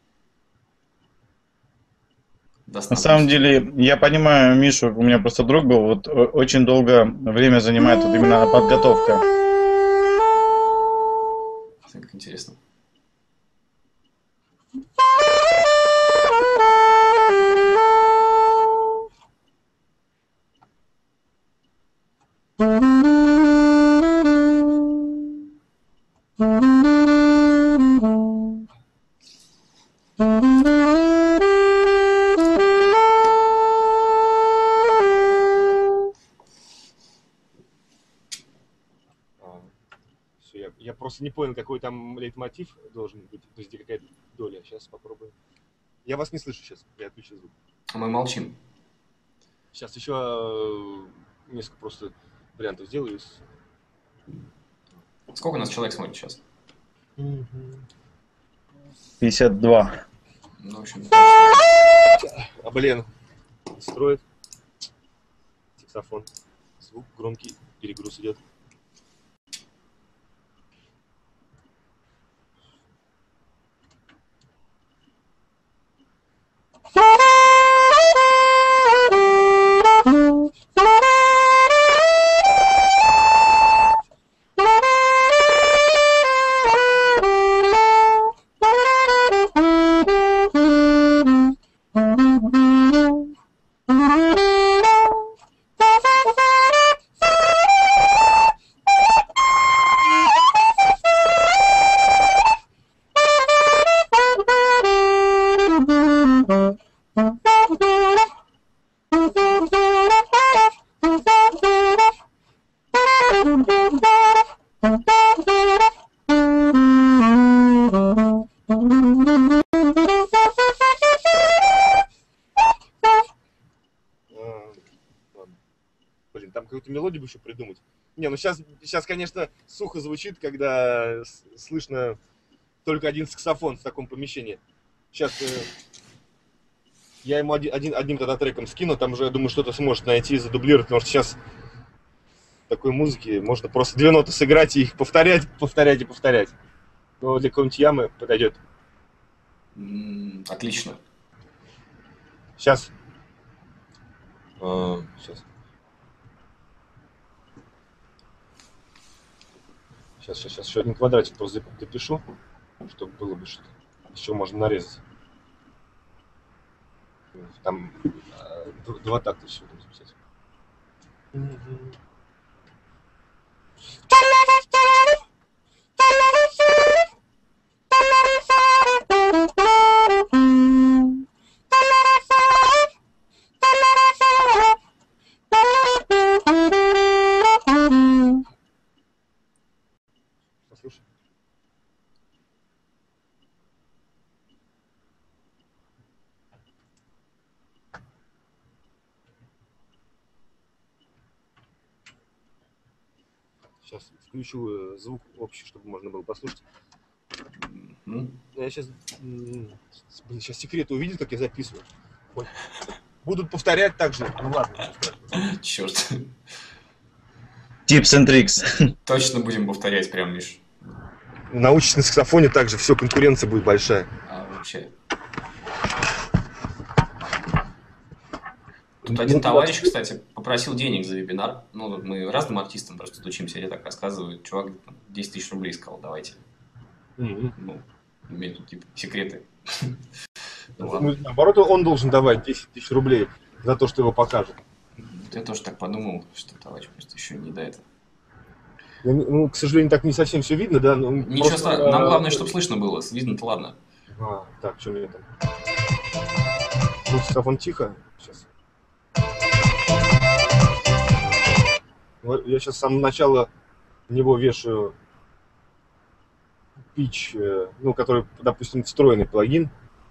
Даст На нам самом пусть. деле, я понимаю Мишу, у меня просто друг был, вот о- очень долго время занимает вот именно подготовка. Как интересно. А, всё, я, я просто не понял, какой там лейтмотив должен быть. То есть где какая-то доля. Сейчас попробуем. Я вас не слышу сейчас. Я отключу звук. А мы молчим. Сейчас еще э, несколько просто вариантов сделаю. из- Сколько у нас человек смотрит сейчас? пятьдесят два. Ну, в общем, кажется, А, блин. Строит. Саксофон. Звук громкий. Перегруз идет. А, ладно. Блин, там какую-то мелодию бы еще придумать. Не, ну сейчас, сейчас, конечно, сухо звучит, когда с- слышно только один саксофон в таком помещении. Сейчас э, я ему один, один- одним тогда треком скину, там уже, я думаю, что-то сможет найти и задублировать, потому что сейчас такой музыки можно просто две ноты сыграть и их повторять, повторять и повторять. Но для какой-нибудь ямы подойдет. м, отлично. Сейчас. А, сейчас. Сейчас, сейчас, сейчас еще один квадратик просто доп- допишу, чтобы было бы что-то. Еще можно нарезать. Там а, д- два такта все будем записать. Послушай. Сейчас включу э, звук общий, чтобы можно было послушать. М, Я сейчас, блин, сейчас секреты увидят, как я записываю. Ой. Будут повторять так же. Ну ладно, ничего страшного. Черт. Tips and tricks. Точно будем повторять прям, Миш. Научишься на саксофоне также, все, конкуренция будет большая. А вообще. Тут один Ну, товарищ, кстати, попросил денег за вебинар. Ну, вот мы разным артистам просто тут учимся, я так рассказываю. Чувак там, десять тысяч рублей сказал, давайте. Мгм. Ну, у меня тут типа секреты. Ну, Ну, ладно. наоборот, он должен давать десять тысяч рублей за то, что его покажут. Я тоже так подумал, что товарищ просто еще не до этого. Я не- Ну, к сожалению, так не совсем все видно, да? Ну, Ничего просто, страшного. Нам э, главное, чтобы слышно было. Видно-то ладно. А, так, что у меня там? Ну, саксофон тихо. Сейчас. Вот я сейчас с самого начала в него вешаю pitch, э, ну, который, допустим, встроенный плагин,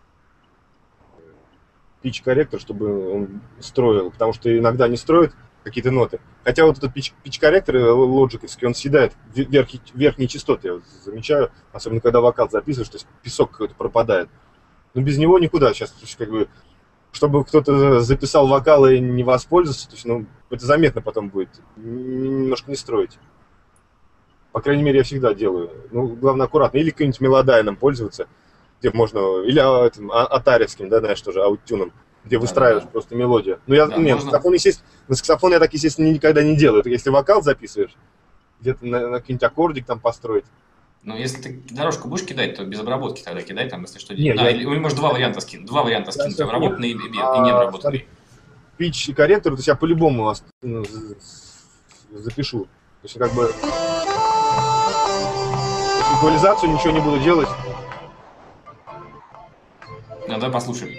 pitch корректор, чтобы он строил, потому что иногда не строит какие-то ноты. Хотя вот этот pitch, pitch корректор лоджиковский, он съедает верхние, верхние частоты, я вот замечаю, особенно когда вокал записываешь, то есть песок какой-то пропадает. Но без него никуда. Сейчас, как бы, чтобы кто-то записал вокал и не воспользовался, то есть, ну, это заметно потом будет. Немножко не строить. По крайней мере, я всегда делаю. Ну, главное, аккуратно. Или каким-нибудь мелодайном пользоваться, где можно, или а, этим, а, атаревским, да, знаешь, тоже, аутюном, где Да, выстраиваешь да, да. просто мелодию. Ну, я, Да, нет, можно. саксофон, естественно, на саксофон я так, естественно, никогда не делаю. Это если вокал записываешь, где-то на, на какой-нибудь аккордик там построить. Ну, если ты дорожку будешь кидать, то без обработки тогда кидай, там, если что. Не, Да, я- или, или может два варианта скинуть. Два варианта Я скинуть. сейчас- Обработанный и, и, и А, не обработанный. Pitch корректор, то есть я по-любому ос- ну, з- з- запишу. То есть как бы эквализацию ничего не буду делать. Ну, давай послушаем.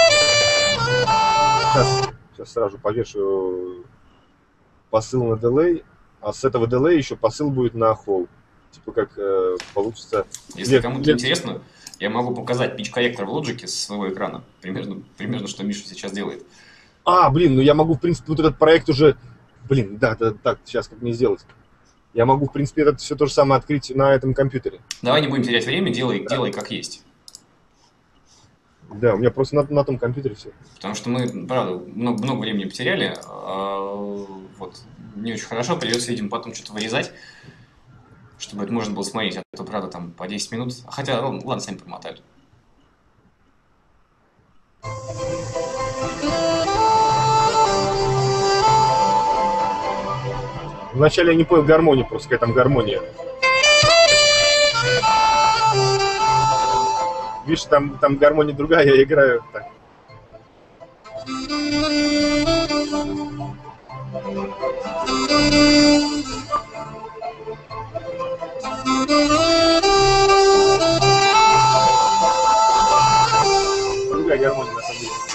Сейчас, сейчас сразу повешу посыл на дилей, а с этого дилея еще посыл будет на холл. Типа как э, получится. Если Лет- кому-то лет- интересно, я могу показать pitch-корректор в Logic с своего экрана. Примерно, примерно, что Миша сейчас делает. А, блин, ну я могу, в принципе, вот этот проект уже... Блин, да, да, так, сейчас как мне сделать? Я могу, в принципе, это все то же самое открыть на этом компьютере. Давай не будем терять время, делай, делай как есть. Да, у меня просто на, на том компьютере все. Потому что мы, правда, много, много времени потеряли. а, Вот, не очень хорошо. Придется, видимо, потом что-то вырезать, чтобы это можно было смотреть. А то, правда, там по десять минут. Хотя, ладно, ладно, сами промотают. Вначале я не понял гармонию, просто какая там гармония. Видишь, там, там гармония другая, я играю так. Другая гармония на самом деле.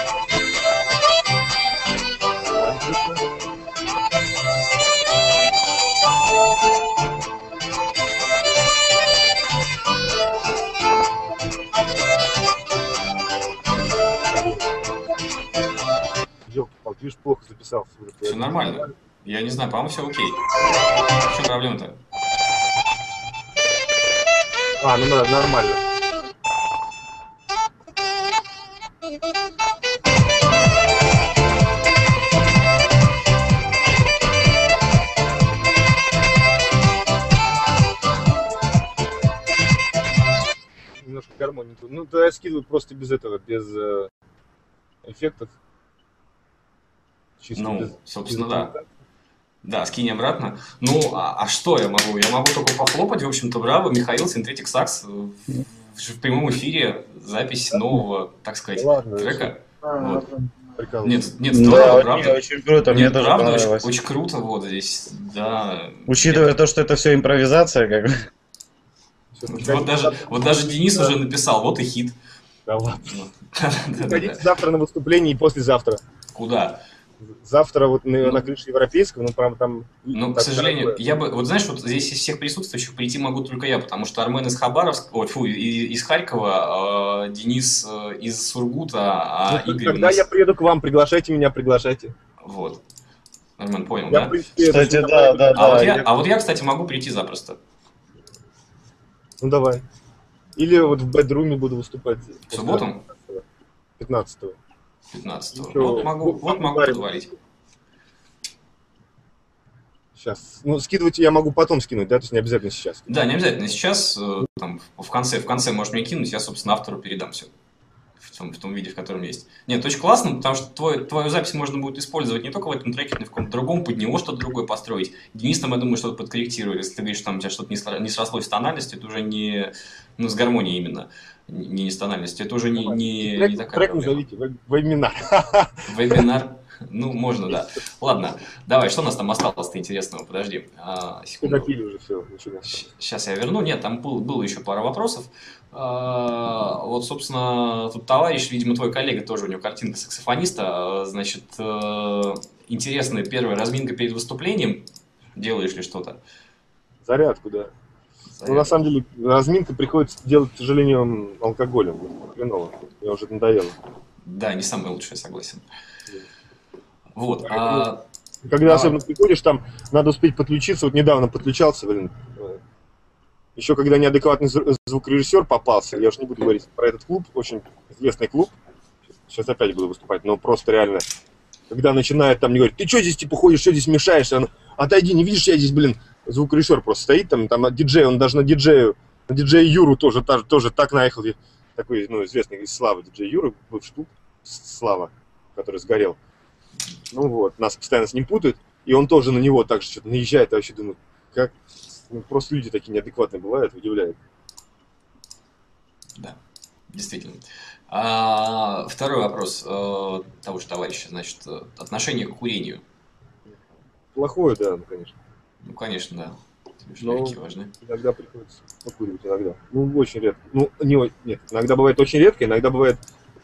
Ёлки-палки, видишь, плохо записал. Все нормально. Я не знаю, по-моему, все окей. В чем проблема-то? А, ну да, нормально. Немножко гармонии. Ну, да, я скидываю просто без этого, без э, эффектов. Чисто Ну, без- собственно, без да. эффектов. Да, скинь обратно. Ну, а, а что я могу? Я могу только похлопать, в общем-то, браво. Михаил Synthetic Sax в, в прямом эфире запись нового, так сказать, Ладно, трека. А, Вот. прикалываюсь. Нет, нет, здорово, Да, правда. не, очень круто, мне Нет, тоже правда, очень, понравилось. очень круто вот здесь, да. Учитывая то, что это все импровизация, как бы. Всё, Нет. пускай- Вот даже, вот даже Денис уже написал, вот и хит. Да ладно. Вот. Да-да-да. Приходите завтра на выступление и послезавтра. Куда? Завтра вот на, Ну. на крыше европейского, ну, прям там... Ну, к так сожалению, дорогое. я бы, вот знаешь, вот здесь из всех присутствующих прийти могу только я, потому что Армен из Хабаровска, ой, фу, и- из Харькова, э, Денис э, из Сургута, а Ну, Игорь у когда нас... я приеду к вам, приглашайте меня, приглашайте. Вот. Армен, понял, Я, да? в принципе, Кстати, это- да, да, А, вот я, я- а вот я, кстати, могу прийти запросто. Ну, давай. Или вот в бэдруме буду выступать. В субботу? пятнадцатого. пятнадцатого. Еще Вот могу, вот могу парень. подвалить. Сейчас. Ну, скидывать я могу потом скинуть, да? То есть не обязательно сейчас. Да, не обязательно сейчас, э, там, в конце, в конце можешь мне кинуть, я, собственно, автору передам все. В том, в том виде, в котором есть. Нет, очень классно, потому что твой, твою запись можно будет использовать не только в этом треке, но и в каком-то другом, под него что-то другое построить. Денис там, я думаю, что-то подкорректирует. Если ты говоришь, что там у тебя что-то не, сро- не срослось с тональностью, это уже не... Ну, с гармонией именно, не, не с тональностью. Это уже не, не, трек не такая трек проблема. назовите, веб- вебинар. Вебинар. Ну, можно, да. Ладно, давай, что у нас там осталось-то интересного? Подожди, а, секунду. Допили уже все. Ничего. Сейчас я верну. Нет, там был, было еще пара вопросов. А, Вот, собственно, тут товарищ, видимо, твой коллега, тоже у него картинка саксофониста. А, Значит, э, интересная первая разминка перед выступлением. Делаешь ли что-то? Зарядку, да. Ну, на самом деле, разминка приходится делать, к сожалению, алкоголем. Хреново. Мне уже надоело. Да, не самое лучшее, согласен. Вот. Поэтому, А... когда Давай. особенно приходишь, там надо успеть подключиться. Вот недавно подключался, блин. Еще когда неадекватный звукорежиссер попался, я уж не буду говорить про этот клуб, очень известный клуб. Сейчас опять буду выступать, но просто реально, когда начинает там не говорить, ты что здесь типа ходишь, что здесь мешаешь, он, отойди, не видишь, я здесь, блин, звукорежиссер просто стоит, там, там диджей, он даже на диджею, на диджея Юру тоже, тоже, тоже так наехал, такой, ну, известный из Славы, диджей Юра, бывший клуб Слава, который сгорел. Ну вот, нас постоянно с ним путают, и он тоже на него так же что-то наезжает, я вообще думаю, как, ну, просто люди такие неадекватные бывают, удивляют. Да, действительно. А, второй вопрос э, того же товарища, значит, отношение к курению. Плохое, да, ну, конечно. Ну, конечно, да. Но Легкие важны. иногда приходится покуривать, иногда. Ну, очень редко. Ну, не, нет, иногда бывает очень редко, иногда бывает...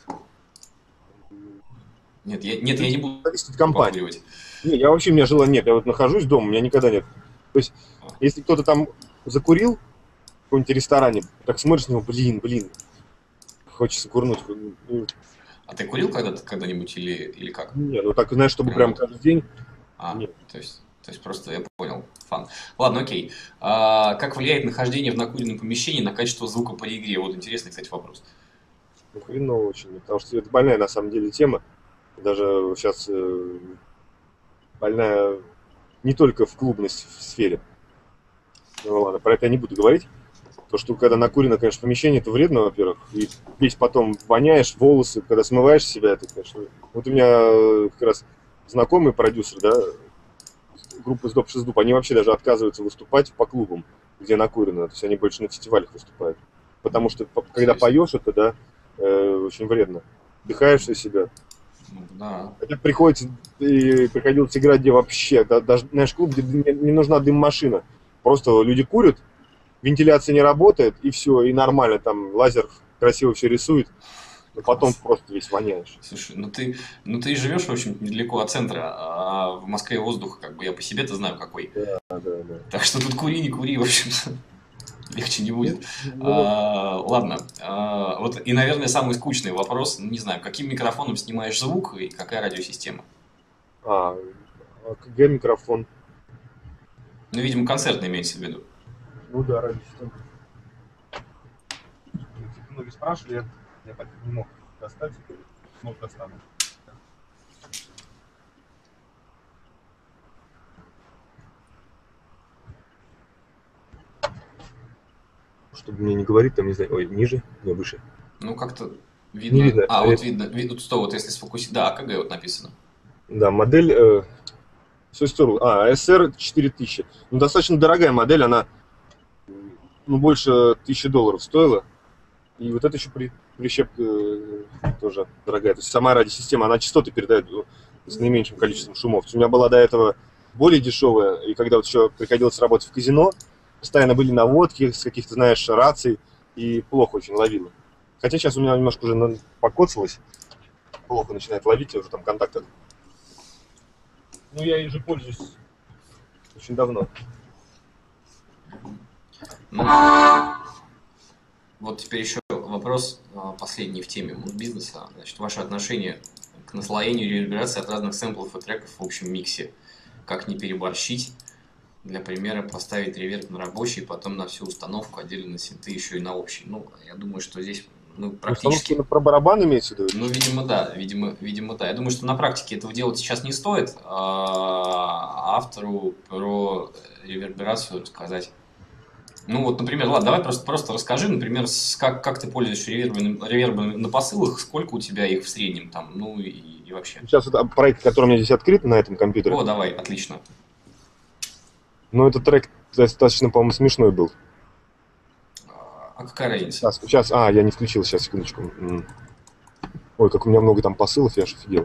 Нет, я, нет, я не буду компании. покуривать. Не, я вообще, у меня желания нет. Я вот нахожусь дома, у меня никогда нет. То есть, если кто-то там закурил в каком-нибудь ресторане, так смотришь на него, блин, блин, хочется курнуть. А ты курил когда-то когда-нибудь или, или как? Не, ну так, знаешь, чтобы прям каждый день. А, нет. То есть, то есть просто я понял, фан. Ладно, окей. А, как влияет нахождение в накуренном помещении на качество звука при игре? Вот интересный, кстати, вопрос. Ну, хреново очень, потому что это больная на самом деле тема. Даже сейчас э, больная не только в клубной сфере. Ну ладно, про это я не буду говорить. То, что когда накурено, конечно, помещение, это вредно, во-первых. И весь потом воняешь, волосы, когда смываешь себя, это, конечно... Вот у меня как раз знакомый продюсер, да, группа «Сдоп Шиздуп», они вообще даже отказываются выступать по клубам, где накурено. То есть они больше на фестивалях выступают. Потому что, когда поешь это, да, э, очень вредно. Вдыхаешь из себя. Ну, да. Хотя приходится, и приходилось играть, где вообще, да, даже, знаешь, клуб, где не, не нужна дым-машина. Просто люди курят, вентиляция не работает, и все, и нормально, там лазер красиво все рисует, но потом просто весь воняешь. Слушай, ну ты, ну ты живешь, в общем, недалеко от центра, а в Москве воздух, как бы, я по себе-то знаю какой. Да, да, да. Так что тут кури, не кури, в общем, легче не будет. А, ладно, а, вот и, наверное, самый скучный вопрос, не знаю, каким микрофоном снимаешь звук и какая радиосистема? А, АКГ микрофон. Ну, видимо, концертный имеется в виду. Ну да, радиосистема. Многие спрашивали, я, я так не мог достать, мог достану. Чтобы мне не говорить, там, не знаю, ой, ниже, не выше. Ну, как-то видно. Не видно. А, вот видно, видно, что вот если сфокусировать, да, АКГ вот написано. Да, модель, э, а, эс эр четыре тысячи. Ну, достаточно дорогая модель, она, ну, больше тысячи долларов стоила. И вот это еще при, прищепка э, тоже дорогая. То есть сама радиосистема, она частоты передает с наименьшим количеством шумов. У меня была до этого более дешевая, и когда вот еще приходилось работать в казино, постоянно были наводки с каких-то, знаешь, раций, и плохо очень ловило. Хотя сейчас у меня немножко уже покоцалось, плохо начинает ловить, я уже там контакты. Ну, я ей же пользуюсь очень давно. Ну, вот теперь еще вопрос последний в теме муз-бизнеса. Значит, ваше отношение к наслоению и реверберации от разных сэмплов и треков в общем миксе. Как не переборщить? Для примера, поставить реверб на рабочий, потом на всю установку, отдельно на синты, еще и на общий. Ну, я думаю, что здесь ну, практически... Установку про барабан имеется в виду? Ну, видимо, да, видимо, видимо, да. Я думаю, что на практике этого делать сейчас не стоит, а автору про реверберацию сказать. Ну, вот, например, ладно, давай просто, просто расскажи, например, с, как, как ты пользуешься ревербами, ревербами на посылах, сколько у тебя их в среднем там, ну и, и вообще. Сейчас это проект, который у меня здесь открыт на этом компьютере. О, давай, отлично. Ну, этот трек достаточно, по-моему, смешной был. А какая разница? Сейчас, сейчас, а, я не включил, сейчас, секундочку. Ой, как у меня много там посылов, я аж офигел.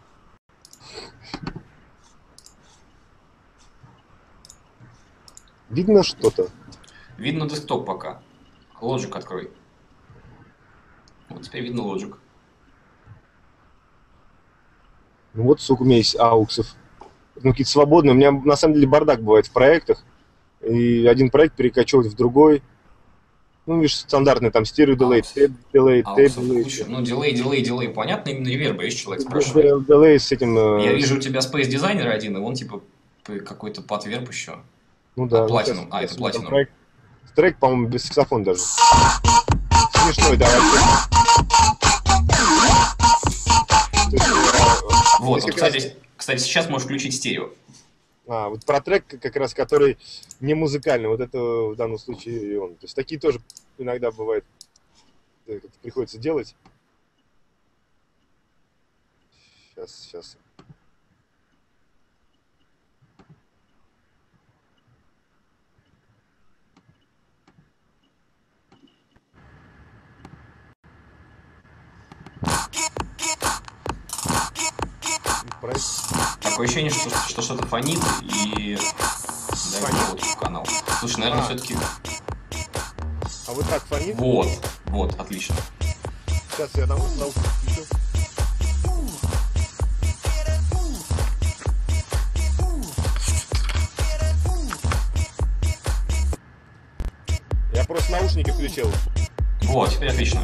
Видно что-то? Видно десктоп пока. Logic открой. Вот теперь видно Logic. Ну вот сколько у меня есть ауксов. ну, какие-то свободные. У меня на самом деле бардак бывает в проектах. И один проект перекочевывает в другой. Ну, видишь, стандартный там стерео дилей, тэп дилей, тэп дилей. Ну, дилей, дилей, дилей, понятно, именно реверб, если человек спрашивает. Дилей с этим... Я вижу у тебя Space Designer один, и он типа какой-то подверб еще. Ну да. А, Platinum, а, это Platinum. Трек, трек, по-моему, без саксофона даже. Смешной, да. Вот, вот кстати, кстати, сейчас можешь включить стерео. А, вот про трек, как раз, который не музыкальный, вот это в данном случае он. То есть такие тоже иногда бывает, приходится делать. Сейчас, сейчас. Такое ощущение, что, что что-то фонит и... Дай вот в канал. Слушай, наверное, а. все-таки... А вот так фонит? Вот, вот, отлично. Сейчас я там наушник включу. Я просто наушники включил. Вот, теперь отлично.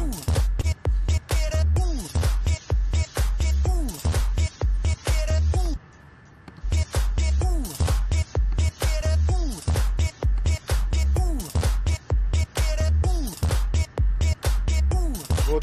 Вот.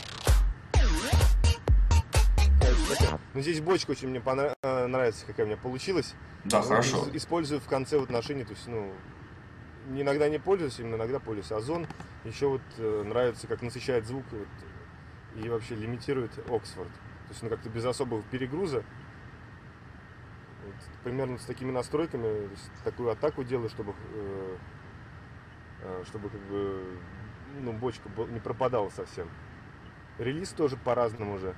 Ну здесь бочка очень мне понравится, какая у меня получилась. Да, вот хорошо. Использую в конце вот отношений, то есть, ну, иногда не пользуюсь им, иногда пользуюсь. Озон еще вот э, нравится, как насыщает звук вот, и вообще лимитирует Оксфорд. То есть, ну, как-то без особого перегруза. Вот, примерно с такими настройками, то есть, такую атаку делаю, чтобы, э, э, чтобы как бы, ну, бочка не пропадала совсем. Релиз тоже по-разному уже.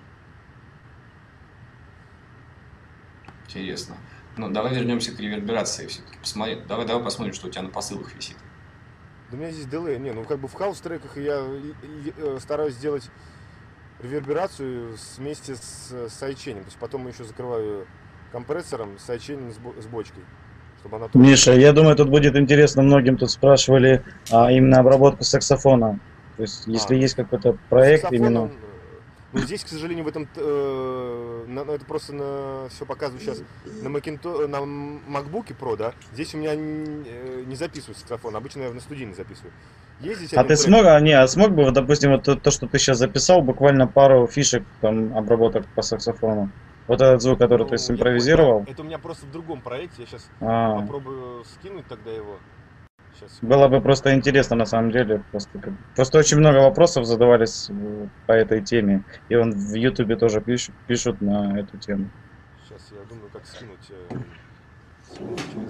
Интересно. Ну, давай вернемся к реверберации все-таки. Посмотри, давай, давай посмотрим, что у тебя на посылах висит. Да у меня здесь дилей. Не, ну как бы в хаус-треках я стараюсь сделать реверберацию вместе с сайдчейном. То есть потом еще закрываю компрессором, сайдчейном с бочкой. Чтобы она тоже... Миша, я думаю, тут будет интересно многим. Тут спрашивали а, именно обработку саксофона. То есть, если а, есть какой-то проект именно... Ну, здесь, к сожалению, в этом, э, на, это просто на, все показываю сейчас на Macintosh, на MacBook Pro, да. Здесь у меня не, не записываю саксофон, обычно я на студийный записываю. Есть здесь а ты смог, а, не, а смог бы, вот, допустим, вот то, то, что ты сейчас записал, буквально пару фишек там обработок по саксофону? Вот этот звук, который ну, ты симпровизировал? Понял, это у меня просто в другом проекте, я сейчас а. попробую скинуть тогда его. Сейчас. Было бы просто интересно на самом деле. Просто, просто очень много вопросов задавались по этой теме. И он в Ютубе тоже пишут, пишут на эту тему. Сейчас я думаю, как скинуть. Э, скинуть.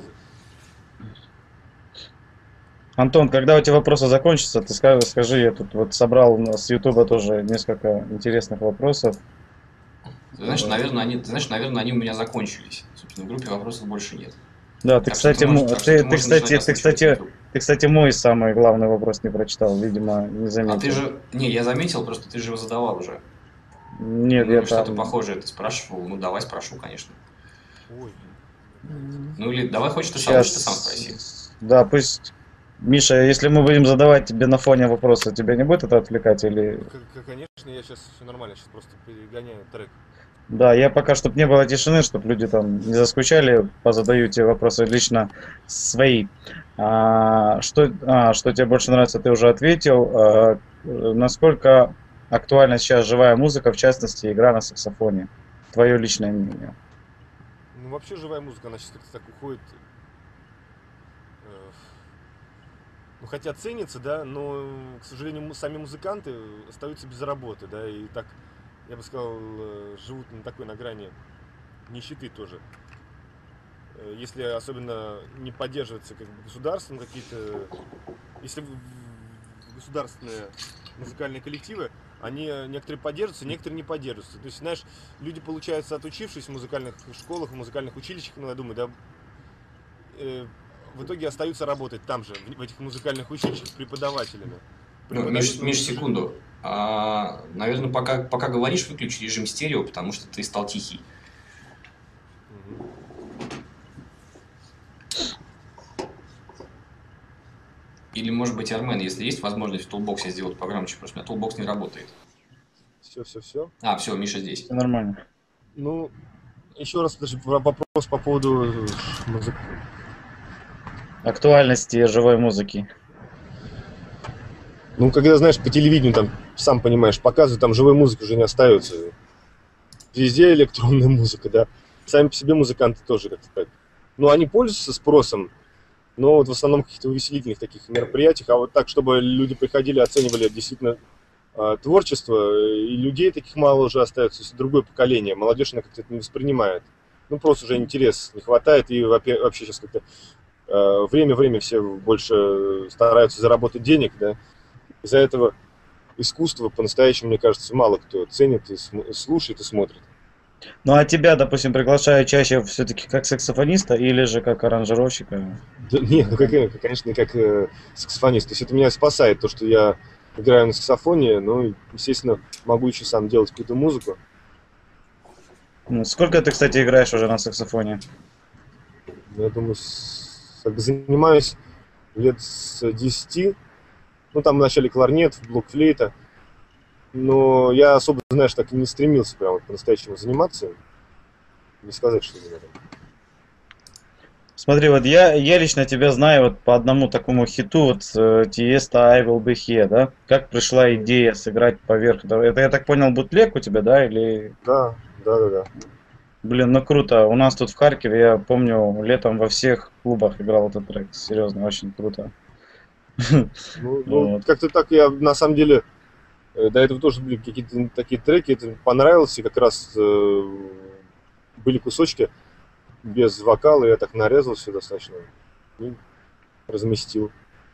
Антон, когда у тебя вопросы закончатся, ты скажи, скажи, я тут вот собрал с Ютуба тоже несколько интересных вопросов. Ты знаешь, наверное, они, ты знаешь, наверное, они у меня закончились. Собственно, в группе вопросов больше нет. Да, ты, кстати, ты, можешь, ты, ты, ты, кстати, ты, кстати, ты, кстати, мой самый главный вопрос не прочитал, видимо, не заметил. А ты же, не, я заметил, просто ты же его задавал уже. Нет, ну, я что-то там... похожее ты спрашивал, ну давай спрошу, конечно. Ой. Ну или давай, хочешь ты сам, Сейчас... ты сам спроси. Да, пусть, Миша, если мы будем задавать тебе на фоне вопросы, тебя не будет это отвлекать или? Конечно, я сейчас все нормально, сейчас просто перегоняю трек. Да, я пока, чтобы не было тишины, чтобы люди там не заскучали, позадаю тебе вопросы лично свои. А, что, а, что тебе больше нравится, ты уже ответил. А, насколько актуальна сейчас живая музыка, в частности, игра на саксофоне? Твое личное мнение. Ну, вообще живая музыка, она сейчас как-то так уходит. Ну, хотя ценится, да, но, к сожалению, сами музыканты остаются без работы, да, и так... Я бы сказал, живут на такой, на грани нищеты тоже. Если особенно не поддерживается как бы, государством какие-то... Если государственные музыкальные коллективы, они некоторые поддерживаются, некоторые не поддерживаются. То есть, знаешь, люди, получается, отучившись в музыкальных школах, в музыкальных училищах, ну, я думаю, да, э, в итоге остаются работать там же, в этих музыкальных училищах, преподавателями. Ну, Миш, Миш, секунду. А, наверное, пока, пока говоришь, выключи режим стерео, потому что ты стал тихий. Угу. Или, может быть, Армен, если есть возможность в Toolbox сделать погромче, потому что у меня Toolbox не работает. Все, все, все. А, все, Миша здесь. Всё нормально. Ну, еще раз даже вопрос по поводу музыки. Актуальности живой музыки. Ну, когда, знаешь, по телевидению, там, сам понимаешь, показывают, там живой музыки уже не остается. Везде электронная музыка, да. Сами по себе музыканты тоже как-то так. Ну, они пользуются спросом, но вот в основном в каких-то увеселительных таких мероприятиях. А вот так, чтобы люди приходили, оценивали действительно э, творчество, и людей таких мало уже остается. То есть другое поколение. Молодежь, она как-то это не воспринимает. Ну, просто уже интерес не хватает, и вообще сейчас как-то э, время-время все больше стараются заработать денег, да. Из-за этого искусство по-настоящему, мне кажется, мало кто ценит и слушает и смотрит. Ну а тебя, допустим, приглашают чаще все-таки как саксофониста или же как аранжировщика? Да, нет, ну, как, конечно, как э, саксофонист. То есть это меня спасает, то, что я играю на саксофоне, ну, естественно, могу еще сам делать какую-то музыку. Ну, сколько ты, кстати, играешь уже на саксофоне? Я думаю, с, как бы занимаюсь лет с десяти. Ну, там вначале кларнет, блокфлейта. Но я особо, знаешь, так и не стремился прям по-настоящему заниматься. Не сказать, что меня там. Смотри, вот я, я лично тебя знаю вот по одному такому хиту, вот э, Тиеста I Will Be Here, да? Как пришла идея сыграть поверх этого? Это, я так понял, бутлег у тебя, да? Или... Да, да, да, да. Блин, ну круто. У нас тут в Харькове, я помню, летом во всех клубах играл этот трек. Серьезно, очень круто. Ну, ну Вот. как-то так я, на самом деле, э, до этого тоже были какие-то такие треки, это понравилось, и как раз э, были кусочки без вокала, я так нарезал все достаточно и разместил.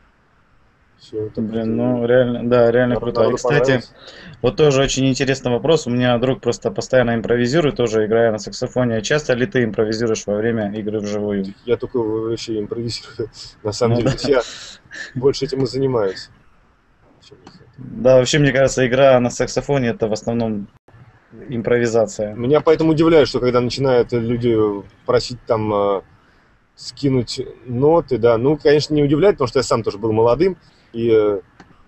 Все, так Блин, это ну реально, да, реально народу круто. И, кстати, понравилось. вот тоже очень интересный вопрос. У меня друг просто постоянно импровизирует, тоже играя на саксофоне. Часто ли ты импровизируешь во время игры вживую? Я только вообще импровизирую, на самом Ну деле. да. То есть я больше этим и занимаюсь. чем это. Да, вообще, мне кажется, игра на саксофоне это в основном импровизация. Меня поэтому удивляет, что когда начинают люди просить там э, скинуть ноты, да, ну, конечно, не удивляет, потому что я сам тоже был молодым, и э,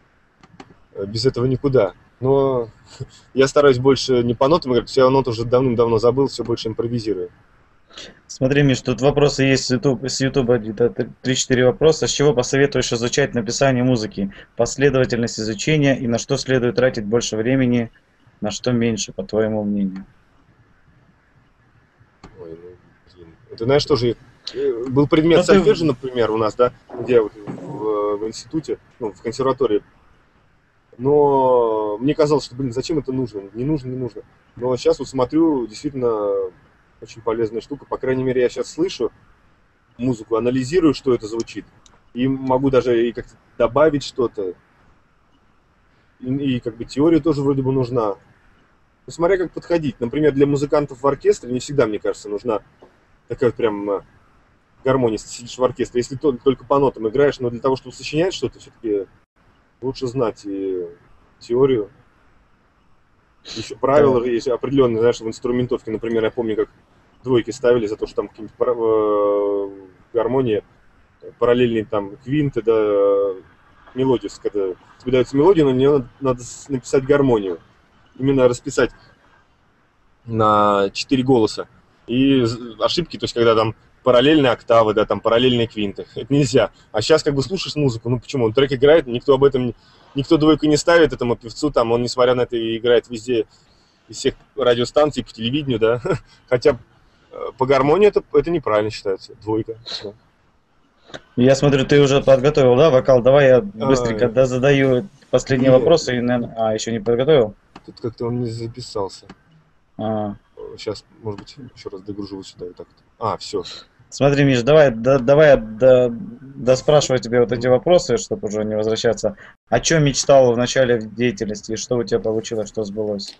без этого никуда. Но я стараюсь больше не по нотам играть, я ноты уже давным-давно забыл, все больше импровизирую. Смотри, Миш, тут вопросы есть с YouTube, с YouTube где-то три-четыре вопроса. С чего посоветуешь изучать написание музыки? Последовательность изучения и на что следует тратить больше времени, на что меньше, по твоему мнению? Ой, ну, блин. Это, знаешь, тоже э, был предмет Ну, ты- сольфеджио, например, у нас, да, где вот в, в институте, ну, в консерватории. Но мне казалось, что, блин, зачем это нужно? Не нужно, не нужно. Но сейчас вот смотрю, действительно, очень полезная штука. По крайней мере, я сейчас слышу музыку, анализирую, что это звучит. И могу даже и как-то добавить что-то. И, и как бы теория тоже вроде бы нужна. Ну, смотря как подходить. Например, для музыкантов в оркестре не всегда, мне кажется, нужна такая вот прям э, гармония, если ты сидишь в оркестре. Если ты только по нотам играешь, но для того, чтобы сочинять что-то, все-таки лучше знать и теорию. Еще правила Да. есть определенные, знаешь, в инструментовке. Например, я помню, как двойки ставили за то, что там какие-нибудь пара- э, гармонии, параллельные там квинты, да, мелодии, когда тебе дается мелодия, но на нее надо с- написать гармонию. Именно расписать на четыре голоса. И з- ошибки, то есть когда там параллельные октавы, да, там параллельные квинты. Это нельзя. А сейчас как бы слушаешь музыку, ну почему? Он трек играет, никто об этом, не- никто двойку не ставит этому певцу, там он, несмотря на это, и играет везде, из всех радиостанций, по телевидению, да. Хотя э, по гармонии это, это неправильно считается, двойка. Да. Я смотрю, ты уже подготовил, да, вокал? Давай я быстренько А, да, задаю последние нет. вопросы. И, наверное, а, еще не подготовил? Тут как-то он не записался. А. Сейчас, может быть, еще раз догружу вот сюда, вот так вот. А, все. Смотри, Миш, давай, да, давай я до, доспрашиваю тебе вот эти вопросы, чтобы уже не возвращаться. О чем мечтал в начале деятельности и что у тебя получилось, что сбылось?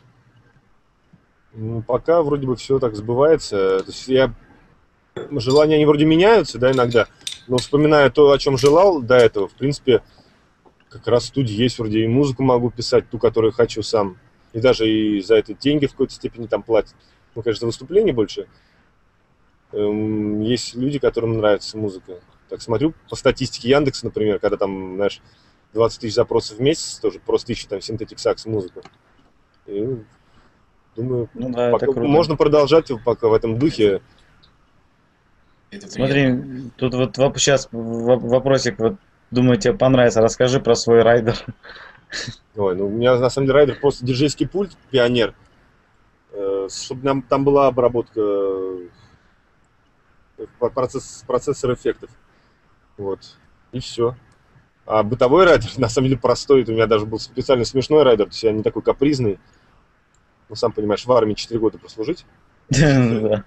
Ну, пока вроде бы все так сбывается. То есть я... Желания, они вроде меняются, да, иногда. Но вспоминая то, о чем желал до этого, в принципе, как раз в студии есть вроде и музыку могу писать, ту, которую хочу сам. И даже и за это деньги в какой-то степени там платят. Ну, конечно, за выступление больше. Эм, Есть люди, которым нравится музыка. Так смотрю по статистике Яндекса, например, когда там, знаешь, двадцать тысяч запросов в месяц, тоже просто ищут там Synthetic Sax музыку. И думаю, Ну да, это пока круто. можно продолжать пока в этом духе. Это Смотри, приятно. тут вот воп- сейчас вопросик, вот думаю, тебе понравится. Расскажи про свой райдер. Ой, ну у меня на самом деле райдер просто диджейский пульт, пионер, э, чтобы нам, там была обработка э, процесс, процессор эффектов. Вот. И все. А бытовой райдер, на самом деле, простой. У меня даже был специально смешной райдер, то есть я не такой капризный. Ну, сам понимаешь, в армии четыре года прослужить. Да.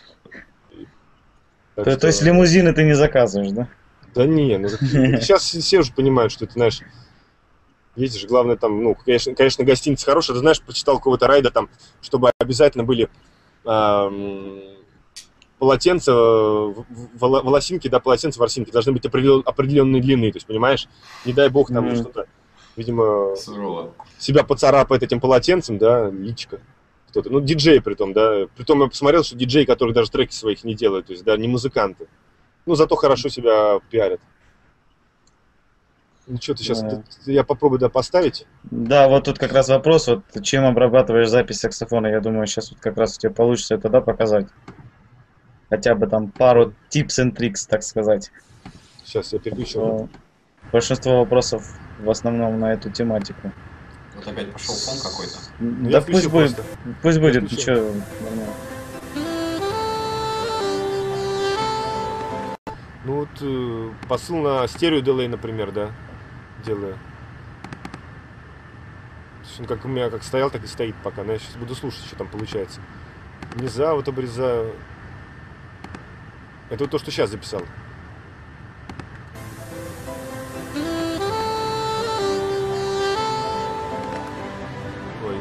Так То что- то есть лимузины ты не заказываешь, да? Да не, ну какие- сейчас все уже понимают, что это, знаешь, ездишь, главное там, ну, конечно, конечно, гостиница хорошая. Ты знаешь, прочитал какого-то райда там, чтобы обязательно были ам, полотенца, в- в- воло- волосинки, да, полотенца, ворсинки должны быть определен- определенной длины, то есть, понимаешь, не дай бог там Мгм. что-то, видимо, Сурово. себя поцарапает этим полотенцем, да, личка. Кто-то, ну, диджей притом, да. Притом я посмотрел, что диджеи, которые даже треки своих не делают, то есть, да, не музыканты. Ну, зато хорошо себя пиарят. Ну, что ты сейчас, Да. я попробую, да, поставить. Да, вот тут как раз вопрос, вот чем обрабатываешь запись саксофона, я думаю, сейчас вот как раз у тебя получится это, да, показать. Хотя бы там пару tips and tricks, так сказать. Сейчас я переключу. То большинство вопросов в основном на эту тематику. Вот опять пошел фон какой-то. Ну, Да я пусть включил будет, просто. пусть будет, включил. ничего, нормально. Ну, вот э, посыл на стерео дилей, например, да, делаю. То есть он как у меня как стоял, так и стоит пока. Но я сейчас буду слушать, что там получается. Низа вот обрезаю. Это вот то, что сейчас записал. Ой.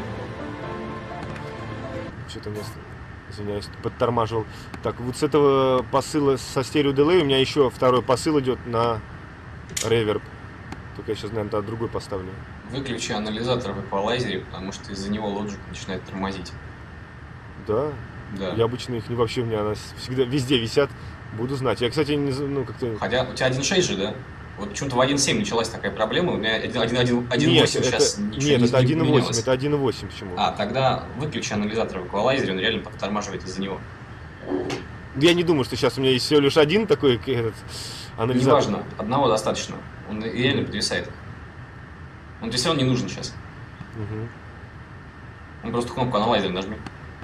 Что-то мне, извиняюсь, подтормаживал. Так, вот с этого посыла со стерео дилей у меня еще второй посыл идет на реверб. Только я сейчас, наверное, другой поставлю. Выключи анализатор в эквалайзере, потому что из-за него Logic начинает тормозить. Да. Да. Я обычно их не вообще, у меня она всегда везде висят. Буду знать. Я, кстати, не, з- ну, как-то... Хотя у тебя один шесть же, да? Вот почему-то в один семь началась такая проблема, у меня один Нет, восемь это, сейчас ничего нет, не, это не один и восемь, поменялось. это один и восемь почему? А, тогда выключи анализатор в эквалайзере, он реально подтормаживает из-за него. Я не думаю, что сейчас у меня есть всего лишь один такой к- этот, анализатор. Неважно, одного достаточно. Он реально подвисает. Он тебе все равно не нужен сейчас. Мгм. Он просто кнопку аналайзера нажми.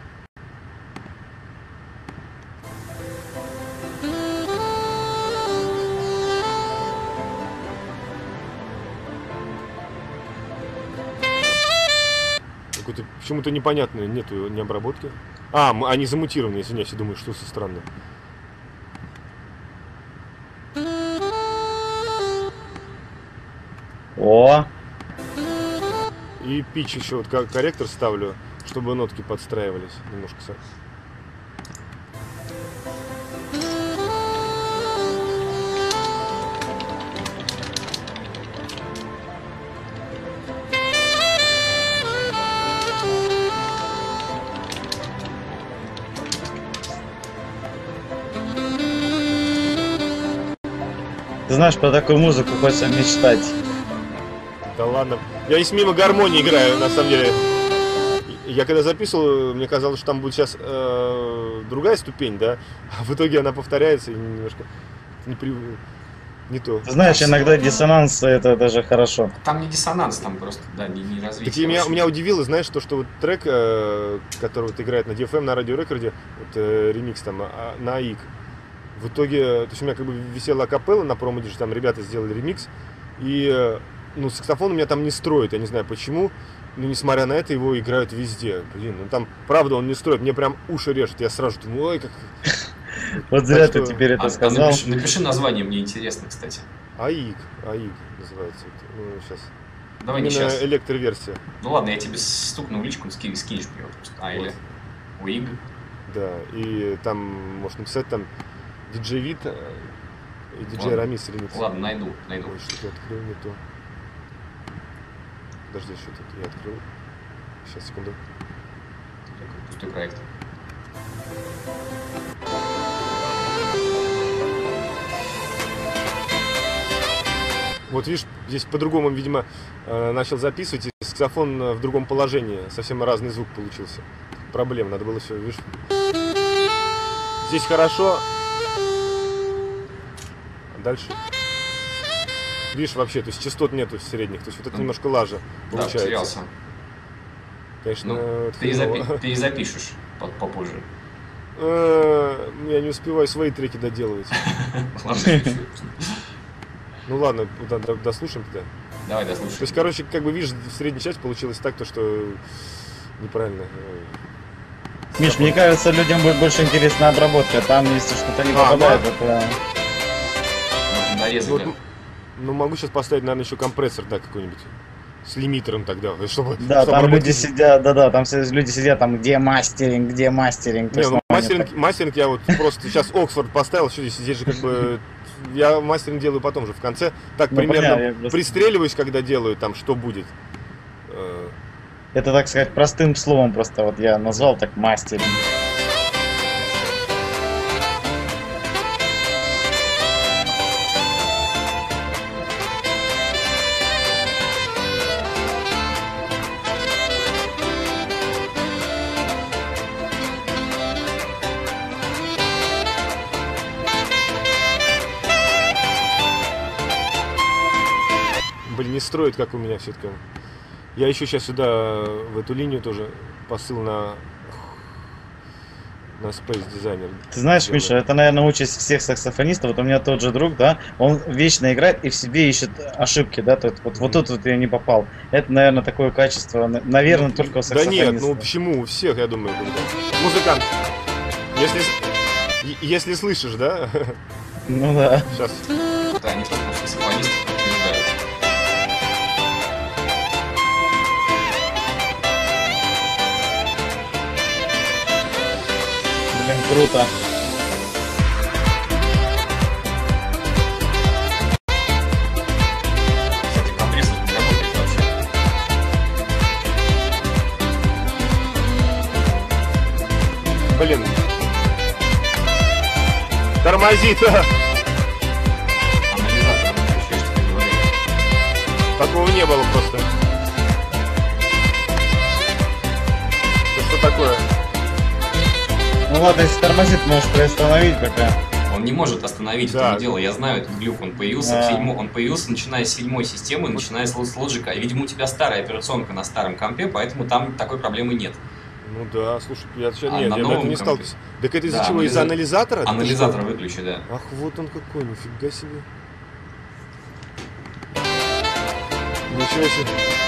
Какой-то почему-то непонятно, нету ни обработки. А, м- они замутированы, извиняюсь, я думаю, что за странно. О, И пич еще вот как корректор ставлю, чтобы нотки подстраивались немножко. со- ты знаешь, про такую музыку хочется мечтать. Да ладно. Я здесь мимо гармонии играю, на самом деле. И- Я когда записывал, мне казалось, что там будет сейчас э, другая ступень, да, а в итоге она повторяется и немножко не, при... не то. Ты знаешь, иногда диссонанс это даже хорошо. Там не диссонанс, там просто, да, не, не Так развитие. и меня, вообще. меня удивило, знаешь, то, что вот трек, э, который вот играет на ди эф эм, на радиорекорде, вот э, ремикс там а, на АИК, в итоге, то есть у меня как бы висела акапелла на промодиже, там ребята сделали ремикс, и, э, ну, саксофон у меня там не строит, я не знаю почему, но несмотря на это его играют везде. Блин, ну там, правда, он не строит, мне прям уши режет, я сразу думаю, ой, как... Вот зря Так ты что- теперь А, это а сказал. напиши, напиши название, мне интересно, кстати. АИК, АИК называется, это, ну, сейчас. Давай не Именно сейчас. электроверсия, Ну ладно, я тебе стукну в личку, ски- скинешь мне его просто. А, или Уиг. да, и там, можно написать там диджей Вит э, и диджей Ладно. Рамис ремикс. Ладно, найду, найду. Ой, что-то я открыл не то. Подожди, что-то я открыл. Сейчас, секунду. Такой пустой проект. Вот видишь, здесь по-другому, видимо, э, начал записывать, и саксофон в другом положении. Совсем разный звук получился. Проблема, надо было все, видишь. Здесь хорошо. Дальше. Видишь, вообще, то есть частот нету средних, то есть вот это немножко лажа получается. Да, потерялся. Конечно, ну, перезапи- перезапишешь попозже. Я не успеваю свои треки доделывать. Ну ладно, дослушаем тогда. Давай дослушаем. То есть, короче, как бы видишь, в средней части получилось так, то что неправильно. Миш, мне кажется, людям будет больше интересна обработка. Там, если что-то не попадает, это... Нарезали. Ну, ну, могу сейчас поставить, наверное, еще компрессор, да, какой-нибудь. С лимитером тогда, чтобы... Да, чтобы там работать... люди сидят, да-да, там люди сидят, там, где мастеринг, где мастеринг. Не, ну, мастеринг, так... мастеринг я вот просто сейчас Оксфорд поставил, что здесь, здесь же как бы... Я мастеринг делаю потом же, в конце. Так, ну, примерно понятно, просто... пристреливаюсь, когда делаю, там, что будет. Это, так сказать, простым словом просто вот я назвал так мастеринг. Блин, не строит, как у меня все-таки. Я еще сейчас сюда, в эту линию тоже посыл на, на Space Designer. Ты знаешь, делаю. Миша, это, наверное, участь всех саксофонистов. Вот у меня тот же друг, да, он вечно играет и в себе ищет ошибки, да, тут, вот, вот тут вот я не попал. Это, наверное, такое качество, наверное, ну, только у саксофонистов. Да нет, ну почему? У всех, я думаю, музыкант. Если, если слышишь, да? Ну да. Сейчас. Да, не только саксофонисты побеждают. Круто. Кстати, компрессор не работает вообще. Блин. Тормозит. Анализатор выключаешь, что говорю. Такого не было просто. Это что такое? Ну ладно, если тормозит, можешь приостановить пока. Он не может остановить да. это дело. Я знаю этот глюк. Он появился, да. в седьмо... он появился начиная с седьмой системы, начиная с Logic. А, видимо, у тебя старая операционка на старом компе, поэтому там такой проблемы нет. Ну да, слушай, я сейчас а нет, на я новом не стал. Так это из-за да, чего? анализа... Из-за анализатора? Анализатор выключи, да. Ах, вот он какой, нифига себе. Ничего себе.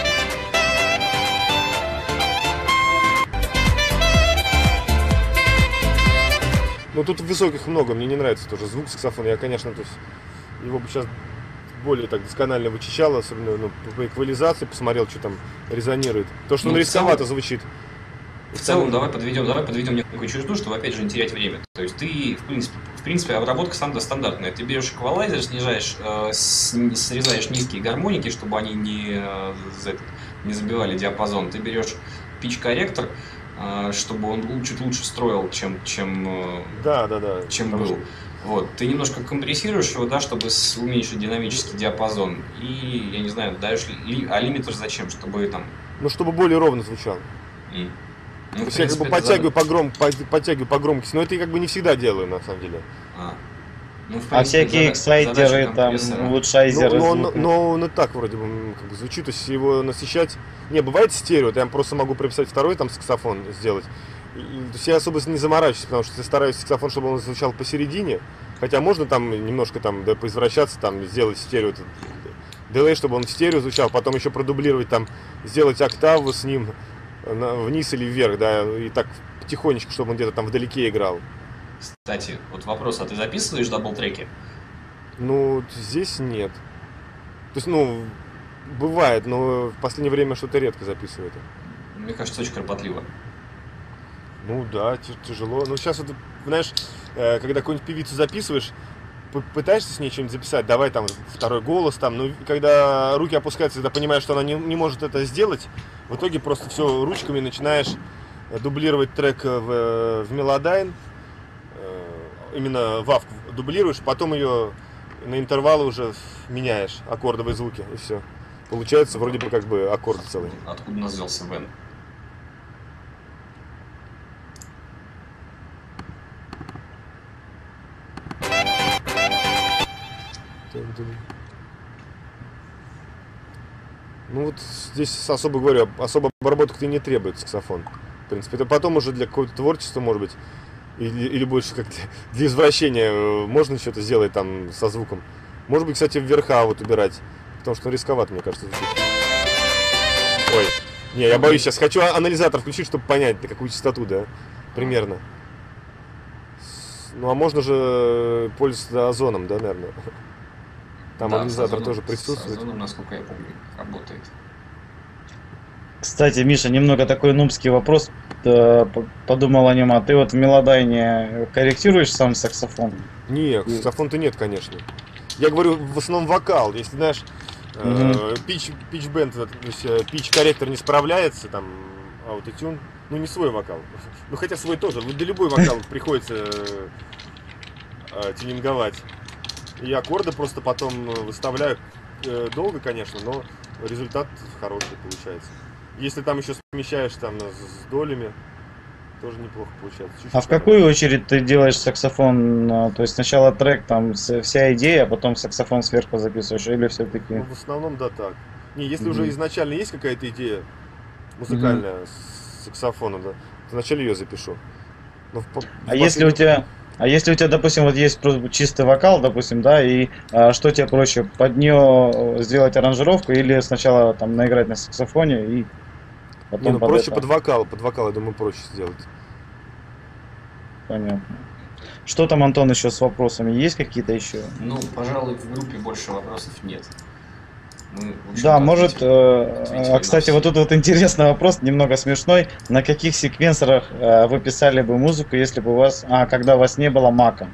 Ну тут высоких много, мне не нравится тоже звук саксофона. Я, конечно, то есть его бы сейчас более так досконально вычищал, особенно ну, по эквализации, посмотрел, что там резонирует. То, что ну, он рисковато звучит. В целом, давай подведем, давай подведем некую черту, чтобы опять же не терять время. То есть ты, в принципе, в принципе обработка стандартная. Ты берешь эквалайзер, снижаешь, э, срезаешь низкие гармоники, чтобы они не, э, не забивали диапазон. Ты берешь pitch-корректор, э, чтобы он чуть лучше строил, чем, чем, э, да, да, да, чем был. Что... Вот. Ты немножко компрессируешь его, да, чтобы уменьшить динамический диапазон. И, я не знаю, даешь ли, а лимитер зачем? Чтобы там... Ну, чтобы более ровно звучал. Mm. Ну, То есть я как бы подтягиваю по, гром, подтягиваю по громкости, но это я как бы не всегда делаю, на самом деле. А, ну, принципе, а всякие эксайдеры, там, улучшайзеры ну, звука. Но он и так вроде бы как бы звучит, то есть его насыщать... Не, бывает стерео, я просто могу прописать второй там саксофон сделать. И, то есть я особо не заморачиваюсь, потому что я стараюсь саксофон, чтобы он звучал посередине. Хотя можно там немножко там, да, поизвращаться, там, сделать стерео, дилей, чтобы он в стерео звучал, потом еще продублировать, там, сделать октаву с ним вниз или вверх, да, и так потихонечку, чтобы он где-то там вдалеке играл. Кстати, вот вопрос, а ты записываешь дабл-треки? Ну, здесь нет. То есть, ну, бывает, но в последнее время что-то редко записываю это. Мне кажется, очень кропотливо. Ну да, тяжело. Ну сейчас вот, знаешь, когда какую-нибудь певицу записываешь, пытаешься с ней что-нибудь записать, давай там второй голос, там, ну когда руки опускаются, когда понимаешь, что она не, не может это сделать, в итоге просто все ручками начинаешь дублировать трек в, в Melodyne, именно вавку дублируешь, потом ее на интервалы уже меняешь аккордовые звуки, и все. Получается вроде бы как бы аккорды целые. Откуда у нас взялся Вен? Ну вот здесь особо говорю, особо обработок-то не требует саксофон. В принципе, это потом уже для какого-то творчества, может быть, или, или больше как для, для извращения можно что-то сделать там со звуком. Может быть, кстати, вверха вот убирать, потому что рисковато, мне кажется, звучит. Ой, не, я боюсь, сейчас хочу анализатор включить, чтобы понять, на какую частоту, да, примерно. Ну, а можно же пользоваться озоном, да, наверное. Там Да, анализатор озоном, тоже присутствует. С озоном, насколько я помню, работает. Кстати, Миша, немного такой нубский вопрос. э, п- Подумал о нем. А ты вот в мелодайне корректируешь сам саксофон? Нет, саксофон-то нет, конечно. Я говорю в основном вокал. Если, знаешь, Мгм. пич, пич бенд, то есть пич корректор не справляется, там, аутотюн, ну не свой вокал. Ну хотя свой тоже. Да любой вокал приходится э, э, тюнинговать. И аккорды просто потом выставляю э, долго, конечно, но результат хороший получается. Если там еще смещаешь там с, с долями, тоже неплохо получается. Чуть-чуть А в короче. какую очередь ты делаешь саксофон? а, То есть сначала трек, там с- вся идея, а потом саксофон сверху записываешь? Или Ну, все-таки? в основном, да, так. Не, если Мгм. уже изначально есть какая-то идея музыкальная с саксофоном, да, то вначале ее запишу. Но в по- в А если у последний- тебя, а если у тебя, допустим, вот есть просто чистый вокал, допустим, да, и а, что тебе проще, под нее сделать аранжировку или сначала там наиграть на саксофоне и потом Не, ну под проще это? под вокал, под вокал, я думаю, проще сделать. Понятно. Что там, Антон, еще с вопросами? Есть какие-то еще? Ну, пожалуй, в группе больше вопросов нет. Мы, в общем-то, Да, может, ответили- э, ответили а, на кстати, все. вот тут вот интересный вопрос, немного смешной. На каких секвенсорах э, вы писали бы музыку, если бы у вас, а, когда у вас не было Мака?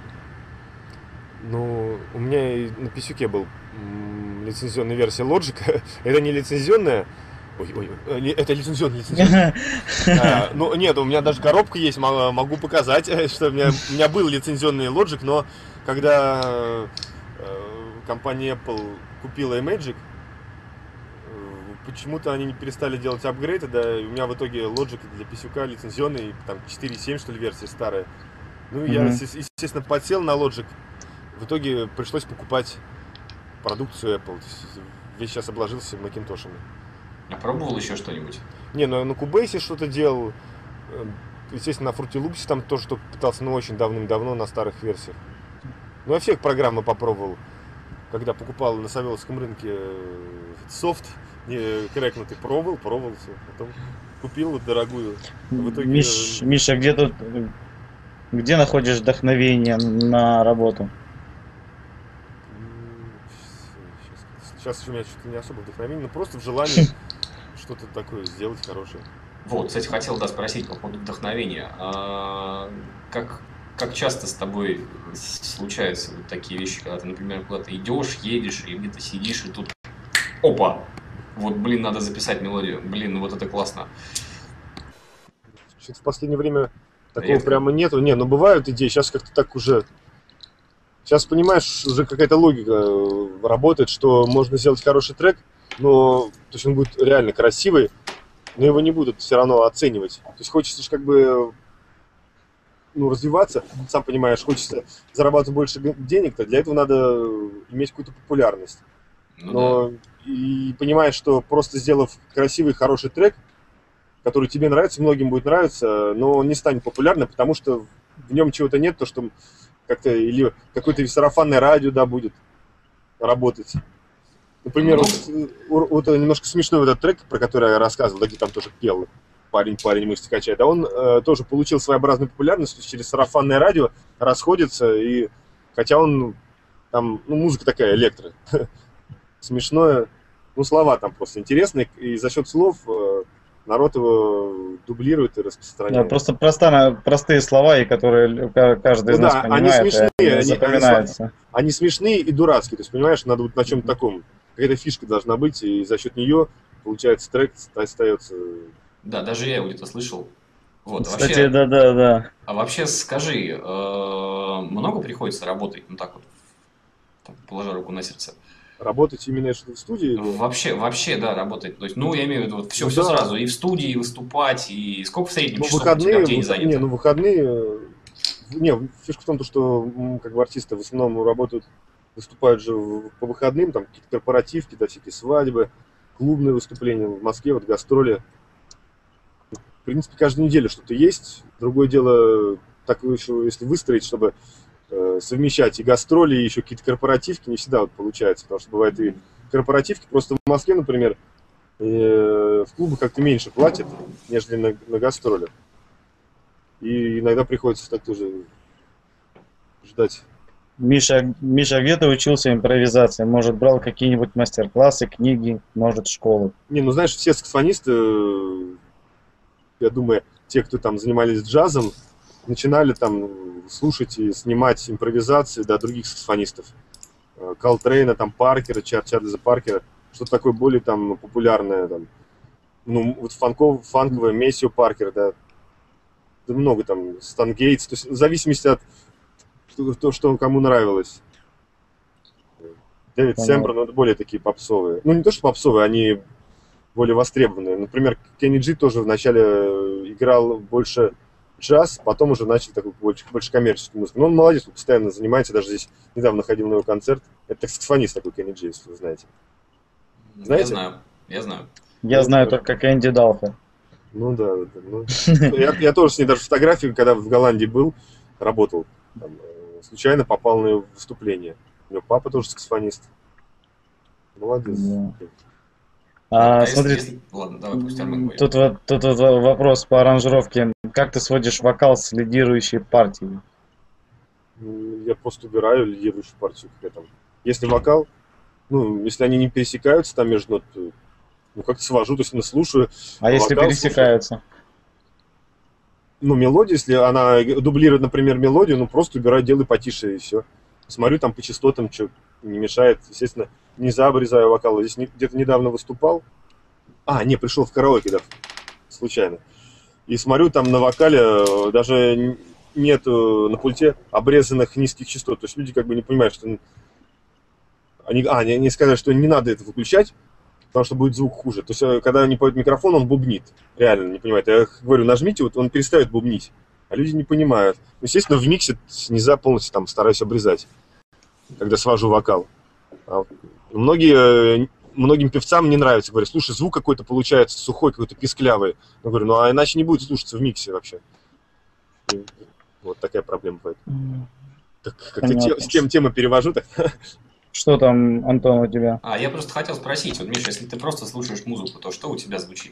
Ну, у меня и на писюке был м, лицензионная версия Logic. Это не лицензионная. Ой, ой, ой, ли- это лицензионная, лицензионная. А, ну, нет, у меня даже коробка есть, мо- могу показать, что у меня, у меня был лицензионный Logic, но когда э, компания Apple купила iMagic, э, почему-то они не перестали делать апгрейды, да, и у меня в итоге Logic для писюка лицензионный, там четыре точка семь, что ли, версия старая. Ну, я, Мгм. есте- естественно, подсел на Logic, в итоге пришлось покупать продукцию Apple, то есть весь сейчас обложился макинтошами. А пробовал еще что-нибудь? Не, ну на Cubase что-то делал. э, Естественно, на Fruity Loops там тоже что-то пытался, но очень давным-давно на старых версиях. Ну, я всех программы попробовал. Когда покупал на Савеловском рынке э, софт, не крэкнутый, пробовал, пробовал все. Потом купил вот дорогую. В итоге... Миш- Миша, где тут, э, где находишь вдохновение на работу? Сейчас у меня что-то не особо вдохновение, но просто в желании что-то такое сделать хорошее. Вот, кстати, хотел, да, спросить по поводу вдохновения. А, как, как часто с тобой случаются вот такие вещи, когда ты, например, куда-то идешь, едешь, или где-то сидишь, и тут опа! Вот, блин, надо записать мелодию. Блин, ну вот это классно. Что-то в последнее время такого Редко. прямо нету. Не, ну бывают идеи, сейчас как-то так уже... Сейчас, понимаешь, уже какая-то логика э, работает, что можно сделать хороший трек, но то есть он будет реально красивый, но его не будут все равно оценивать. То есть хочется же как бы ну, развиваться, сам понимаешь, хочется зарабатывать больше г- денег-то, для этого надо иметь какую-то популярность. Ну Но и понимаешь, что просто сделав красивый, хороший трек, который тебе нравится, многим будет нравиться, но он не станет популярным, потому что в нем чего-то нет, то что как-то или какое-то сарафанное радио, да, будет работать. Например, Ну. вот, вот, вот немножко смешной вот этот трек, про который я рассказывал, да, где там тоже пел парень, парень, мышцы качает, да, он э, тоже получил своеобразную популярность, то есть через сарафанное радио расходится, и хотя он там, ну, музыка такая, электро, смешное, ну, слова там просто интересные, и за счет слов э, народ его дублирует и Да, распространяет. просто просто, простые слова, и которые ка- каждый из Ну нас да, они понимает, и смешные, они они- запоминаются. Они смешные и дурацкие, то есть, понимаешь, надо вот на чем-то таком, какая-то фишка должна быть, и за счет нее, получается, трек остается. да, даже я его где-то слышал. Вот, а Кстати, вообще, да, да, да. а вообще скажи, э, много приходится работать, ну так вот, там, положа руку на сердце. Работать именно что в студии? Или? Вообще, вообще, да, работать. То есть, ну, я имею в виду, вот все, Ну все да. сразу, и в студии, и выступать, и сколько в среднем Ну, часов у выходные, тебя в день выход- занято? не, ну выходные, э, не, фишка в том, то, что м, как бы артисты в основном работают, выступают же в- по выходным, там какие-то корпоративки, да, всякие свадьбы, клубные выступления в Москве, вот гастроли. В принципе, каждую неделю что-то есть. Другое дело, так еще, если выстроить, чтобы э, совмещать и гастроли, и еще какие-то корпоративки, не всегда вот получается, потому что бывает и корпоративки, просто в Москве, например, э, в клубах как-то меньше платят, нежели на, на гастролях. И иногда приходится так тоже ждать. Миша, Миша, где ты учился импровизации? Может, брал какие-нибудь мастер-классы, книги, может, школы? Не, ну знаешь, все саксофонисты, э, я думаю, те, кто там занимались джазом, начинали там слушать и снимать импровизации, да, других саксофонистов. Э, Колтрейна, там, Паркера, Чар Чарльза Паркера, что-то такое более там популярное, там, ну, вот фанков, фанковое, Мессио Паркер, да, да много там, Стан Гейтс, то есть в зависимости от того, что кому нравилось. Дэвид Понятно. Сэмбер, ну, это более такие попсовые. Ну, не то, что попсовые, они более востребованные. Например, Кенни Джи тоже вначале играл больше джаз, потом уже начал такую больше, больше коммерческую музыку. Но он молодец, он постоянно занимается, даже здесь недавно ходил на его концерт. Это саксофонист такой Кенни Джи, если вы знаете. Знаете? Я знаю, я знаю. Я Ну, знаю да. только Кэнди Далфа. Ну да, да, ну, я, я тоже с ней даже фотографию, когда в Голландии был, работал, там, э, случайно попал на ее выступление. У него папа тоже саксофонист. Молодец. Да. А А, если- смотри, если- Ладно, давай, пусть Армен говорит. тут вот, тут вот вопрос по аранжировке. Как ты сводишь вокал с лидирующей партией? М, Я просто убираю лидирующую партию, как я там. Если вокал, ну, если они не пересекаются там между нот, то, ну, как-то свожу, то есть ну, слушаю. А если вокал пересекаются? Ну, мелодия, если она дублирует, например, мелодию, ну, просто убираю, делаю потише и все. Смотрю там по частотам, что не мешает. Естественно, нельзя обрезаю вокал. Здесь не- где-то недавно выступал. А, не, пришел в караоке, да, случайно. И смотрю, там на вокале э, даже н- нет э, на пульте обрезанных низких частот. То есть люди как бы не понимают, что... н- Они, а, они, они сказали, что не надо это выключать, потому что будет звук хуже. То есть, э, когда не поет микрофон, он бубнит. Реально не понимает. Я говорю, нажмите, вот он перестает бубнить. А люди не понимают. Естественно, в миксе нельзя полностью там стараюсь обрезать, когда свожу вокал. А вот многие, э, многим певцам не нравится. Говорят, слушай, звук какой-то получается сухой, какой-то писклявый. Я говорю, ну а иначе не будет слушаться в миксе вообще. И вот такая проблема бывает. Как, как-то Понятно. те- с тем темы перевожу так. Что там, Антон, у тебя? А, я просто хотел спросить, вот, Миша, если ты просто слушаешь музыку, то что у тебя звучит?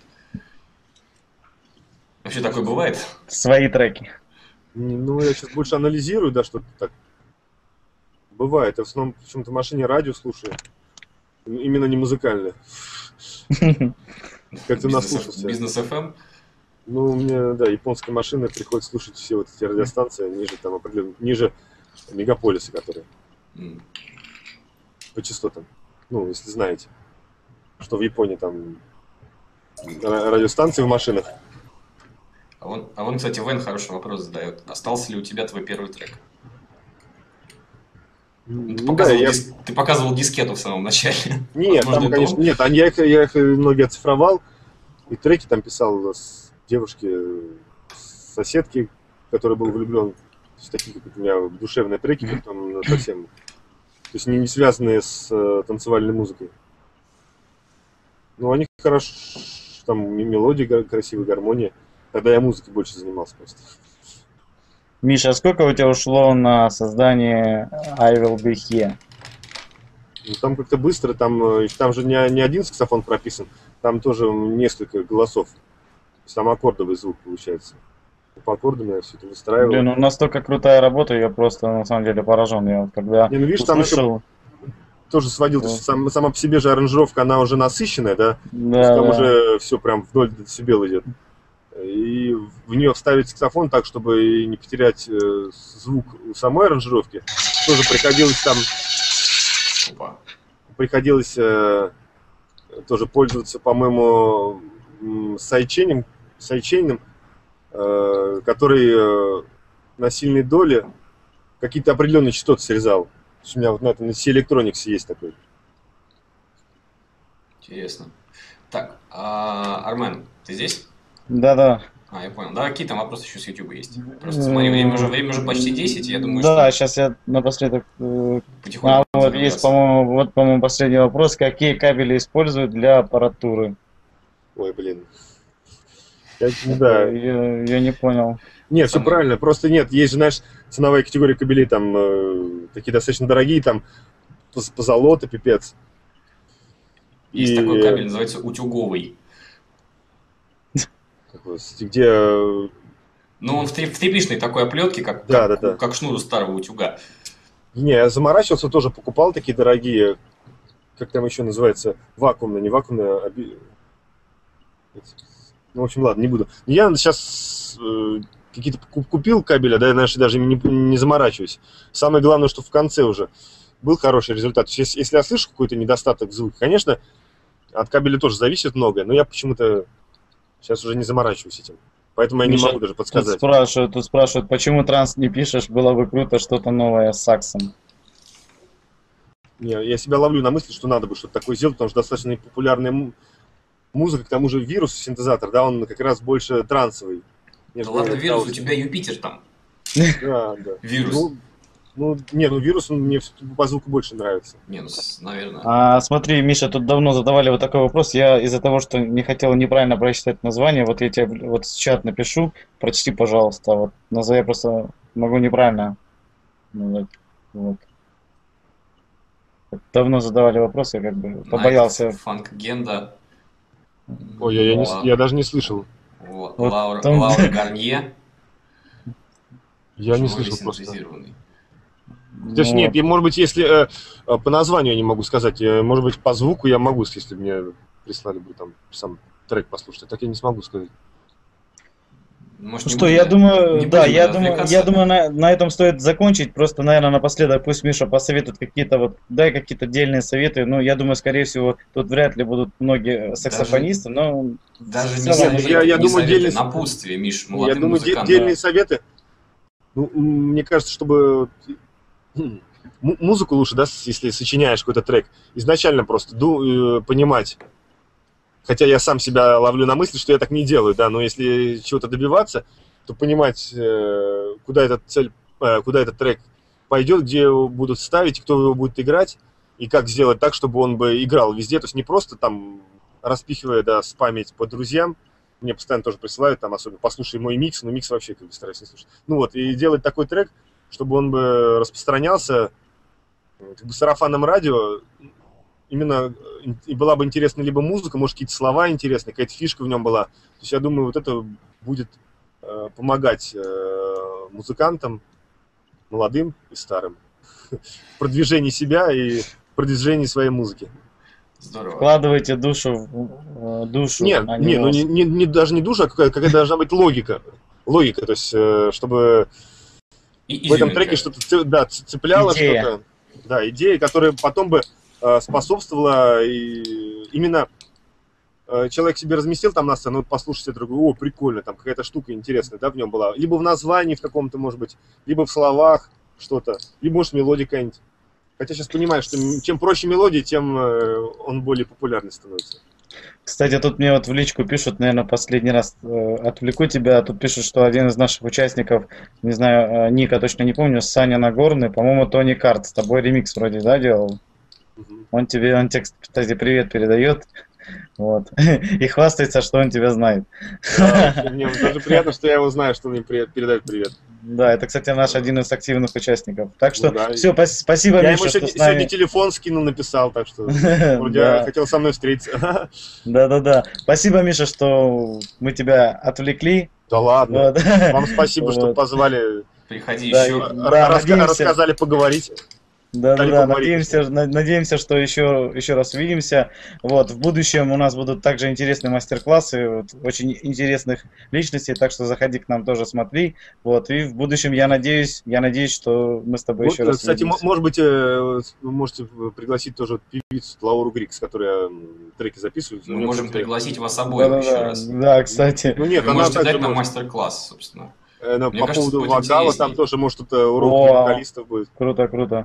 Вообще такое бывает? Свои треки. Ну, я сейчас больше анализирую, да, что-то так. Бывает. Я в основном почему-то в машине радио слушаю. Именно не музыкальное. Как ты наслушался. Бизнес эф эм? Ну, у меня, да, японская машина, приходится слушать все вот эти радиостанции ниже, там, определенно, ниже мегаполиса, которые М. по частотам. Ну, если знаете, что в Японии там ра- радиостанции в машинах. А вон, а вон, кстати, Вен хороший вопрос задает. Остался ли у тебя твой первый трек? Ну, Ты Ну да, показывал, я... дис- ты показывал дискету в самом начале. Нет, Возможно, там, это конечно, он? нет, они- я их, я их многие оцифровал, и треки там писал с девушки, с соседки, который был влюблен. То есть такие, как у меня, душевные треки, как там ну, совсем, то есть не, не связанные с э, танцевальной музыкой. Ну, они хорошо, там м- мелодии га- красивые, гармония. Тогда я музыкой больше занимался просто. Миша, сколько у тебя ушло на создание I Will Be Here? Ну, там как-то быстро, там, э, там же не, не один саксофон прописан, там тоже несколько голосов. То есть там аккордовый звук получается. По аккордам я все это выстраивал. Блин, ну настолько крутая работа, я просто на самом деле поражен. Я вот когда Не, ну видишь, там еще услышал, тоже сводил, то есть сам- сама по себе же аранжировка, она уже насыщенная, да? То есть да, там да. уже все прям вдоль децибел идет. И в нее вставить саксофон так, чтобы и не потерять э, звук у самой аранжировки, тоже приходилось там, Опа. приходилось э, тоже пользоваться, по-моему, м, сайдчейном, сайдчейном, э, который э, на сильной доле какие-то определенные частоты срезал. У меня вот на этом на си Electronics есть такой. Интересно. Так, а, Армен, ты здесь? Да-да. А, я понял. Да, какие там вопросы еще с YouTube есть? Просто смотри, время уже, время уже почти десять, я думаю, Да, что сейчас я напоследок... э, потихоньку А вот будем есть, закругляться. по-моему, вот, по-моему, последний вопрос. Какие кабели используют для аппаратуры? Ой, блин. Я, да. Я, я не понял. Нет, все Самый- правильно. Просто нет, есть же, знаешь, ценовая категория кабелей там э, такие достаточно дорогие, там поз- позолота, пипец. Есть И, такой кабель, называется утюговый. как его, с- где э, Ну, он в, три- в тряпичной такой оплетке, как, Да, как, да, да. как шнур у старого утюга. не, я заморачивался, тоже покупал такие дорогие, как там еще называется, вакуумные, не вакуумные, а би- ну, в общем, ладно, не буду. Я сейчас э, какие-то ку- купил кабеля, да, знаешь, даже не, не заморачиваюсь. Самое главное, что в конце уже был хороший результат. То есть, если, если я слышу какой-то недостаток в звуке, конечно, от кабеля тоже зависит многое, но я почему-то сейчас уже не заморачиваюсь этим. Поэтому я не Миша, могу даже Тут подсказать. спрашивают, тут спрашивают, почему транс не пишешь, было бы круто что-то новое с саксом. Не, я себя ловлю на мысли, что надо бы что-то такое сделать, потому что достаточно популярная му- музыка, к тому же вирус, синтезатор, да, он как раз больше трансовый. Да нежели ладно, вирус, у хаос. тебя Юпитер там. Да, да. Вирус. Ну, ну, не, ну вирус он мне всё-таки по звуку больше нравится. Не, ну, с- наверное. А, смотри, Миша, тут давно задавали вот такой вопрос. Я из-за того, что не хотел неправильно прочитать название, вот я тебе в- вот в чат напишу, прочти, пожалуйста. Вот, назов- я просто могу неправильно назвать. Вот. Давно задавали вопрос, я как бы побоялся. Фанк Генда. Ой, я, я, не, с- Ла- я даже не слышал. Ла- Вот Лаура, там- Лаура Гарнье. Я не Живой слышал просто. синтезированный. То есть Ну, нет, я, может быть, если э, э, по названию я не могу сказать, э, может быть, по звуку я могу, если мне прислали бы там сам трек послушать, а так я не смогу сказать. Может, Ну не что, будем, я думаю, не да, будем я думаю, отвлекаться? я думаю, на, на этом стоит закончить. Просто, наверное, напоследок пусть Миша посоветует какие-то вот, дай какие-то отдельные советы. Ну, я думаю, скорее всего, тут вряд ли будут многие саксофонисты, но Даже в не целом, советы, я- я не думаю, советы, отдельный- напутствие, Миш, Я молодым думаю, де- музыкантам. отдельные советы. Ну, м, мне кажется, чтобы м, музыку лучше, да, с- если сочиняешь какой-то трек, изначально просто ду- э, понимать. Хотя я сам себя ловлю на мысли, что я так не делаю, да, но если чего-то добиваться, то понимать, э, куда этот цель, э, куда этот трек пойдет, где его будут ставить, кто его будет играть, и как сделать так, чтобы он бы играл везде. То есть не просто там распихивая, да, спамить по друзьям. Мне постоянно тоже присылают, там, особенно, послушай мой микс, но микс вообще как бы стараюсь не слушать. Ну вот, и делать такой трек, чтобы он бы распространялся э, как бы сарафанным радио, именно э, и была бы интересна либо музыка, может, какие-то слова интересные, какая-то фишка в нем была. То есть я думаю, вот это будет э, помогать э, музыкантам, молодым и старым, в продвижении себя и в продвижении своей музыки. Здорово. вкладывайте душу в э, душу. Нет, а не, ну мозг. не, не, не- даже не душа, а какая, какая должна быть логика. Логика, то есть, э, чтобы И в этом изюминка. треке что-то ц- да, ц- цепляло, Идея. что-то. Да, идея, которая потом бы э, способствовала и именно э, человек себе разместил там на сцену, вот послушать это, другой, о, прикольно, там какая-то штука интересная, да, в нем была. Либо в названии в каком-то, может быть, либо в словах что-то, либо, может, мелодия какая-нибудь. Хотя сейчас понимаю, что м- чем проще мелодия, тем э, он более популярный становится. Кстати, тут мне вот в личку пишут, наверное, последний раз э, отвлеку тебя. Тут пишут, что один из наших участников, не знаю, э, ника точно не помню, Саня Нагорный, по-моему, Тони Карт, с тобой ремикс вроде, да, делал? Мгм. Он тебе, он тебе, кстати, привет передает. Вот. И хвастается, что он тебя знает. Да, вообще, мне даже приятно, что я его знаю, что он мне при- передает привет. Да, это, кстати, наш один из активных участников. Так что Ну да. все, спасибо, Я Миша, ему что сегодня, с нами. сегодня телефон скинул, написал, так что вроде Да. хотел со мной встретиться. Да, да, да. Спасибо, Миша, что мы тебя отвлекли. Да ладно. Вот. Вам спасибо, что Вот. позвали, Приходи Да, еще. и- ра- Да, раска- надеемся. рассказали поговорить. Да, да, Дали да, поговорить. надеемся, на- надеемся, что еще, еще раз увидимся. Вот, в будущем у нас будут также интересные мастер-классы, вот, очень интересных личностей, так что заходи к нам тоже, смотри. Вот, и в будущем я надеюсь, я надеюсь, что мы с тобой Вот, еще раз кстати, м- увидимся. может быть, э, вы можете пригласить тоже певицу Лауру Грикс, которая м, треки записывает. У Мы неё, можем кстати, пригласить вас Да, обоих да, еще да, раз. да, кстати. Ну нет, Вы она можете также дать нам может. мастер-класс, собственно. Э, ну, Мне по кажется, поводу будет вокала, интересней. там тоже, может, это урок для О. вокалистов будет. Круто, круто.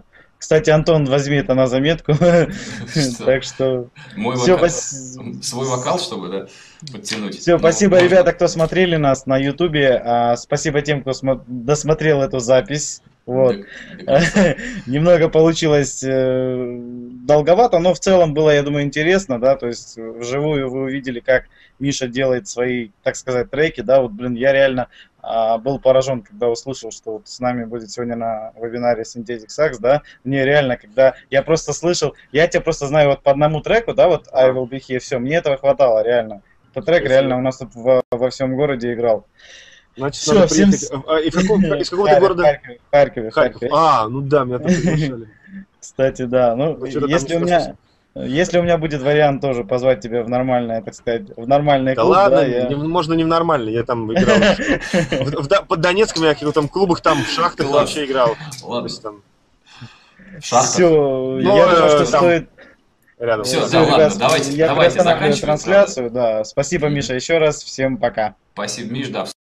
Кстати, Антон, возьми это на заметку. Что? Так что Мой все, вокал, свой вокал, чтобы, да, подтянуть. все, Ну, спасибо, можно. ребята, кто смотрели нас на Ютубе. А, Спасибо тем, кто смо- досмотрел эту запись. Вот. До- до конца. Немного получилось э, долговато, но в целом было, я думаю, интересно, да, то есть э, вживую вы увидели, как Миша делает свои, так сказать, треки, да, вот, блин, я реально а, был поражен, когда услышал, что вот с нами будет сегодня на вебинаре Synthetic Sax, да, мне реально, когда я просто слышал, я тебя просто знаю вот по одному треку, да, вот I Will Be Here, все, мне этого хватало, реально. Этот трек Спасибо. реально у нас тут во, во всем городе играл. Значит, Всё, надо всем приехать. с- А, и в каком- из какого ты Харьков, города? Харькове, Харькове, Харьков. Харькове. А, ну да, меня там приглашали. Кстати, да. Ну, Ну, что-то там если не у меня, если у меня будет вариант тоже позвать тебя в нормальное, так сказать, в нормальный Да клуб, ладно, да, я... не- можно не в нормальный, я там играл. В- в До- Под Донецком я в каких-то там клубах, там в шахтах Класс. вообще играл. То Ладно, есть там в шахтах. Все, Ну, я думаю, э, что там стоит... рядом. Всё, всё, да, ладно, ребят, давайте- я давайте приостанавливаю заканчивать, трансляцию, да. Спасибо, Мгм. Миша, еще раз, всем пока. Спасибо, Миш, да.